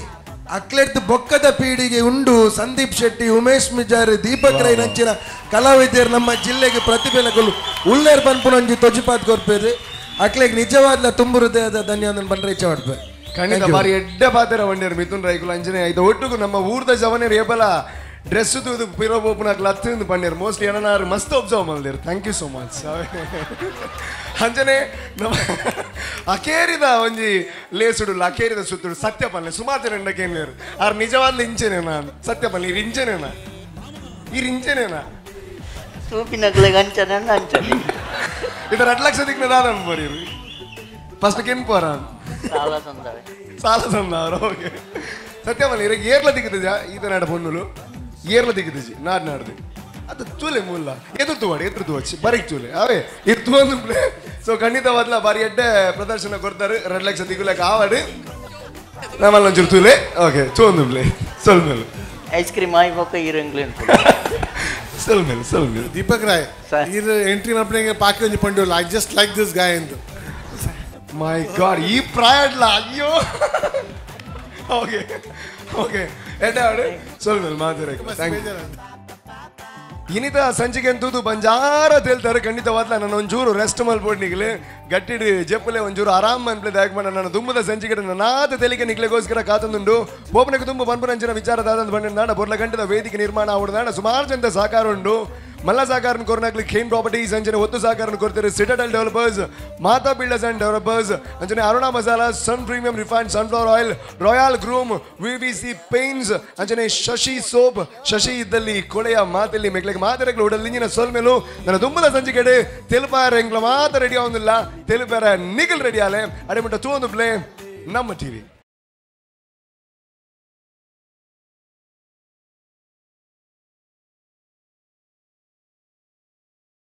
ಅಕ್ಲೆಡ್ದು ಬೊಕ್ಕದ ಪೀಳಿಗೆ ಉಂಡು ಸಂದೀಪ್ ಶೆಟ್ಟಿ, ಉಮೇಶ್ ಮಿಜಾರ್, ದೀಪಕ್ ರೈ ನಂಚಿನ ಕಲಾವಿದರು ನಮ್ಮ ಜಿಲ್ಲೆಗೆ ಪ್ರತಿಭೆಗಳು ಉಳ್ಳೇರ್ ಪನ್ಪುನಂಜಿ ತೊಜಿಪಾತ್ ಕೊರ್ಪೇರು ಅಕ್ಲೆಗ್ ನಿಜವಾದ ತುಂಬು ಹೃದಯದ ಧನ್ಯವಾದ ಬಂದ್ರೆ ಇಚ್ಛೆ ಮಾಡ್ಬೇ. ಖಂಡಿತ ಬಾರಿ ಎಡ್ಡ ಪಾತ್ರ ಬಂದಿರು ಮಿಥುನ್ ರೈಕುಲು ಅಂಜನೆ ಇದು ಒಟ್ಟಿಗೂ ನಮ್ಮ ಊರ್ದ ಜವನೇ ರೇಬಲ ಡ್ರೆಸ್ ತೂದು ಪಿರೋಬೋಪುನ ಲತ್ತಿಂದು ಬಂದಿರು ಮೋಸ್ಟ್ಲಿ ಏನಾರು ಮಸ್ತ್ ಒಬ್ಸರ್ವ್ ಮಾಡಿದ್ರು. Thank you so much. ಅಂಜನೆ ನಮ್ಮ ಅಕೇರಿದ ಒಂಜಿ ಲೇಸುಡುಲ್ಲ ಅಕೇರಿದ ಸುತ್ತುಡು ಸತ್ಯಪಲ್ಲೆ ಸುಮಾರು ಜನ ಎಂಡಕೇನೇರು ಆರ್ ನಿಜವಾದ ಇಂಚೆನೆ ನಾನು ಸತ್ಯಪಲ್ಲೆ ಇರು ಇಂಚೆನೇನಾ ಇರು ಇಂಚೆನೇನಾ ಸೂಪಿನಗ್ಲೆ ಅಂಚನೆ ಅಂಚನೆ ಇದು ಎರಡು ಲಕ್ಷ ದಿಕ್ಕಿನ ದಾದ ಅನ್ಬೋರಿರು ಫಸ್ಟ್ ಕೆಂಪು ಸಾಲ ತಂದವೆ ಸಾಲ ತಂದವರು ಓಕೆ ಸತ್ಯಪಲ್ಲೆ ಇರ ಏರ್ಲ ದಿಕ್ಕದ ಈತ ನಾಡ ಪೊನ್ನುಲು ಏರ್ಲ ದಿಕ್ಕದಿಜಿ ನಾಡ್ ನಾಡ್ದು ಅದು ತೂಲೆ ಮೂಲ ಎದುರು ತೂವಾಡಿ ಎದುರು ತೂವಚ್ಚಿ ಬರೀಕ್ ತೂಲೆ ಅವೇ ಇದು ಒಂದು ಪ್ಲೇ ಸೊ ಖಂಡಿತವಾದ್ಲ ಬಾರಿ ಎಡ್ಡೆ ಪ್ರದರ್ಶನ ಕೊಡ್ತಾರೆ ಎರಡು ಲಕ್ಷ ದಿಗುಲಕ್ಕೆ ಆವಾಡು ನಮ್ಮಲ್ಲಿ ಒಂಚೂರು ತೂಲೆ ಓಕೆ ಚೋಂದು ಪ್ಲೇ ಸೊಲ್ಮೇಲು ಐಸ್ ಕ್ರೀಮ್ ಆಗಿ ಹೋಗ ಇರಂಗ್ಲೇನ್ ಸೊಲ್ಮೇಲು ಸೊಲ್ಮೇಲು ದೀಪಕ್ ರಾಯ್ ಇದು ಎಂಟ್ರಿ ನಪ್ಪನಿಗೆ ಪಾಕಿ ಒಂಜಿ ಪಂಡಿಲ್ಲ I just like this guy ಎಂದು ಮೈ ಗಾಡ್ ಈ ಪ್ರಾಯಡ್ಲ ಅಯ್ಯೋ ಓಕೆ ಓಕೆ ಎಡ್ಡೆ ಆಡು ಸೊಲ್ಮೇಲು ಮಾತಾಡಕ್ಕೆ ಥ್ಯಾಂಕ್ ಯು. ಇನ್ನಿತ ಸಂಚಿಕೆ ಅಂತೂ ಬಂಜಾರ ತೇಳ್ತಾರೆ ಖಂಡಿತವಾದ್ಲ ನಾನು ಒಂಚೂರು ರೆಸ್ಟ್ ಮಲ್ಬೋದು ನಿಗ್ಲೆ ಗಟ್ಟಿಡಿ ಜಪ್ಪಲೆ ಒಂಚೂರು ಆರಾಮ್ ಅನ್ಪ್ಲೆ ದಾಯಕ್ ಮಾಡ ನಾನು ತುಂಬದ ಸಂಚಿಕೆ ನಾದ ತೆಲಿಗೆ ನಿಗ್ಲೆಗೋಸ್ಕರ ಕಾತಂದುಂಡು ಬೋಪನಕ್ಕೆ ತುಂಬ ಬಂಪನಂಚಿನ ವಿಚಾರದಾದ ಬಂಡ ನಾಡ ಬೊರ್ಲ ಗಂಟದ ವೇದಿಕೆ ನಿರ್ಮಾಣ ಆವಡ್ದಾಣ ಸುಮಾರು ಜನದ ಸಹಕಾರ ಉಂಡು ಮಲ್ಲ ಸಹಕಾರನ ಕೊರ್ನಾಗ್ಲಿ ಖೇನ್ ಪ್ರಾಪರ್ಟೀಸ್ ಅಂಚನೆ ಒತ್ತು ಸಹಕಾರನ ಕೊಡ್ತಾರೆ ಸಿಟಡಲ್ ಡೆವಲಪರ್ಸ್ ಮಾತಾ ಬಿಲ್ಡರ್ಸ್ ಅಂಡ್ ಡೆವಲಪರ್ಸ್ ಅಂಚನೆ Aruna Masala sun premium refined sunflower oil royal groom V V C paints ಅಂಚನೆ ಶಶಿ ಸೋಪ್ ಶಶಿ ಇದ್ದಲ್ಲಿ ಕೊಳೆಯ ಮಾತಲ್ಲಿ ಮೆಗ್ಲಿಗೆ ಮಾತಾಡಕ್ಕೆ ಉಡಲಿಂಜಿನ ಸೋಲ್ ಮೇಲೂ ನನ್ನ ತುಂಬದ ಸಂಚಿಕೆ ತೆಲುಪಾರ ಎಂಗ್ಲ ಮಾತ ರೆಡಿ ಆಗೋದಿಲ್ಲ ತೆಲುಪಾರ ನಿಗಲ್ ರೆಡಿ ಆಲೆ ಅಡೆಮುಟ್ಟ ತೂಂದು ಪ್ಲೇ ನಮ್ಮ ಟಿವಿ.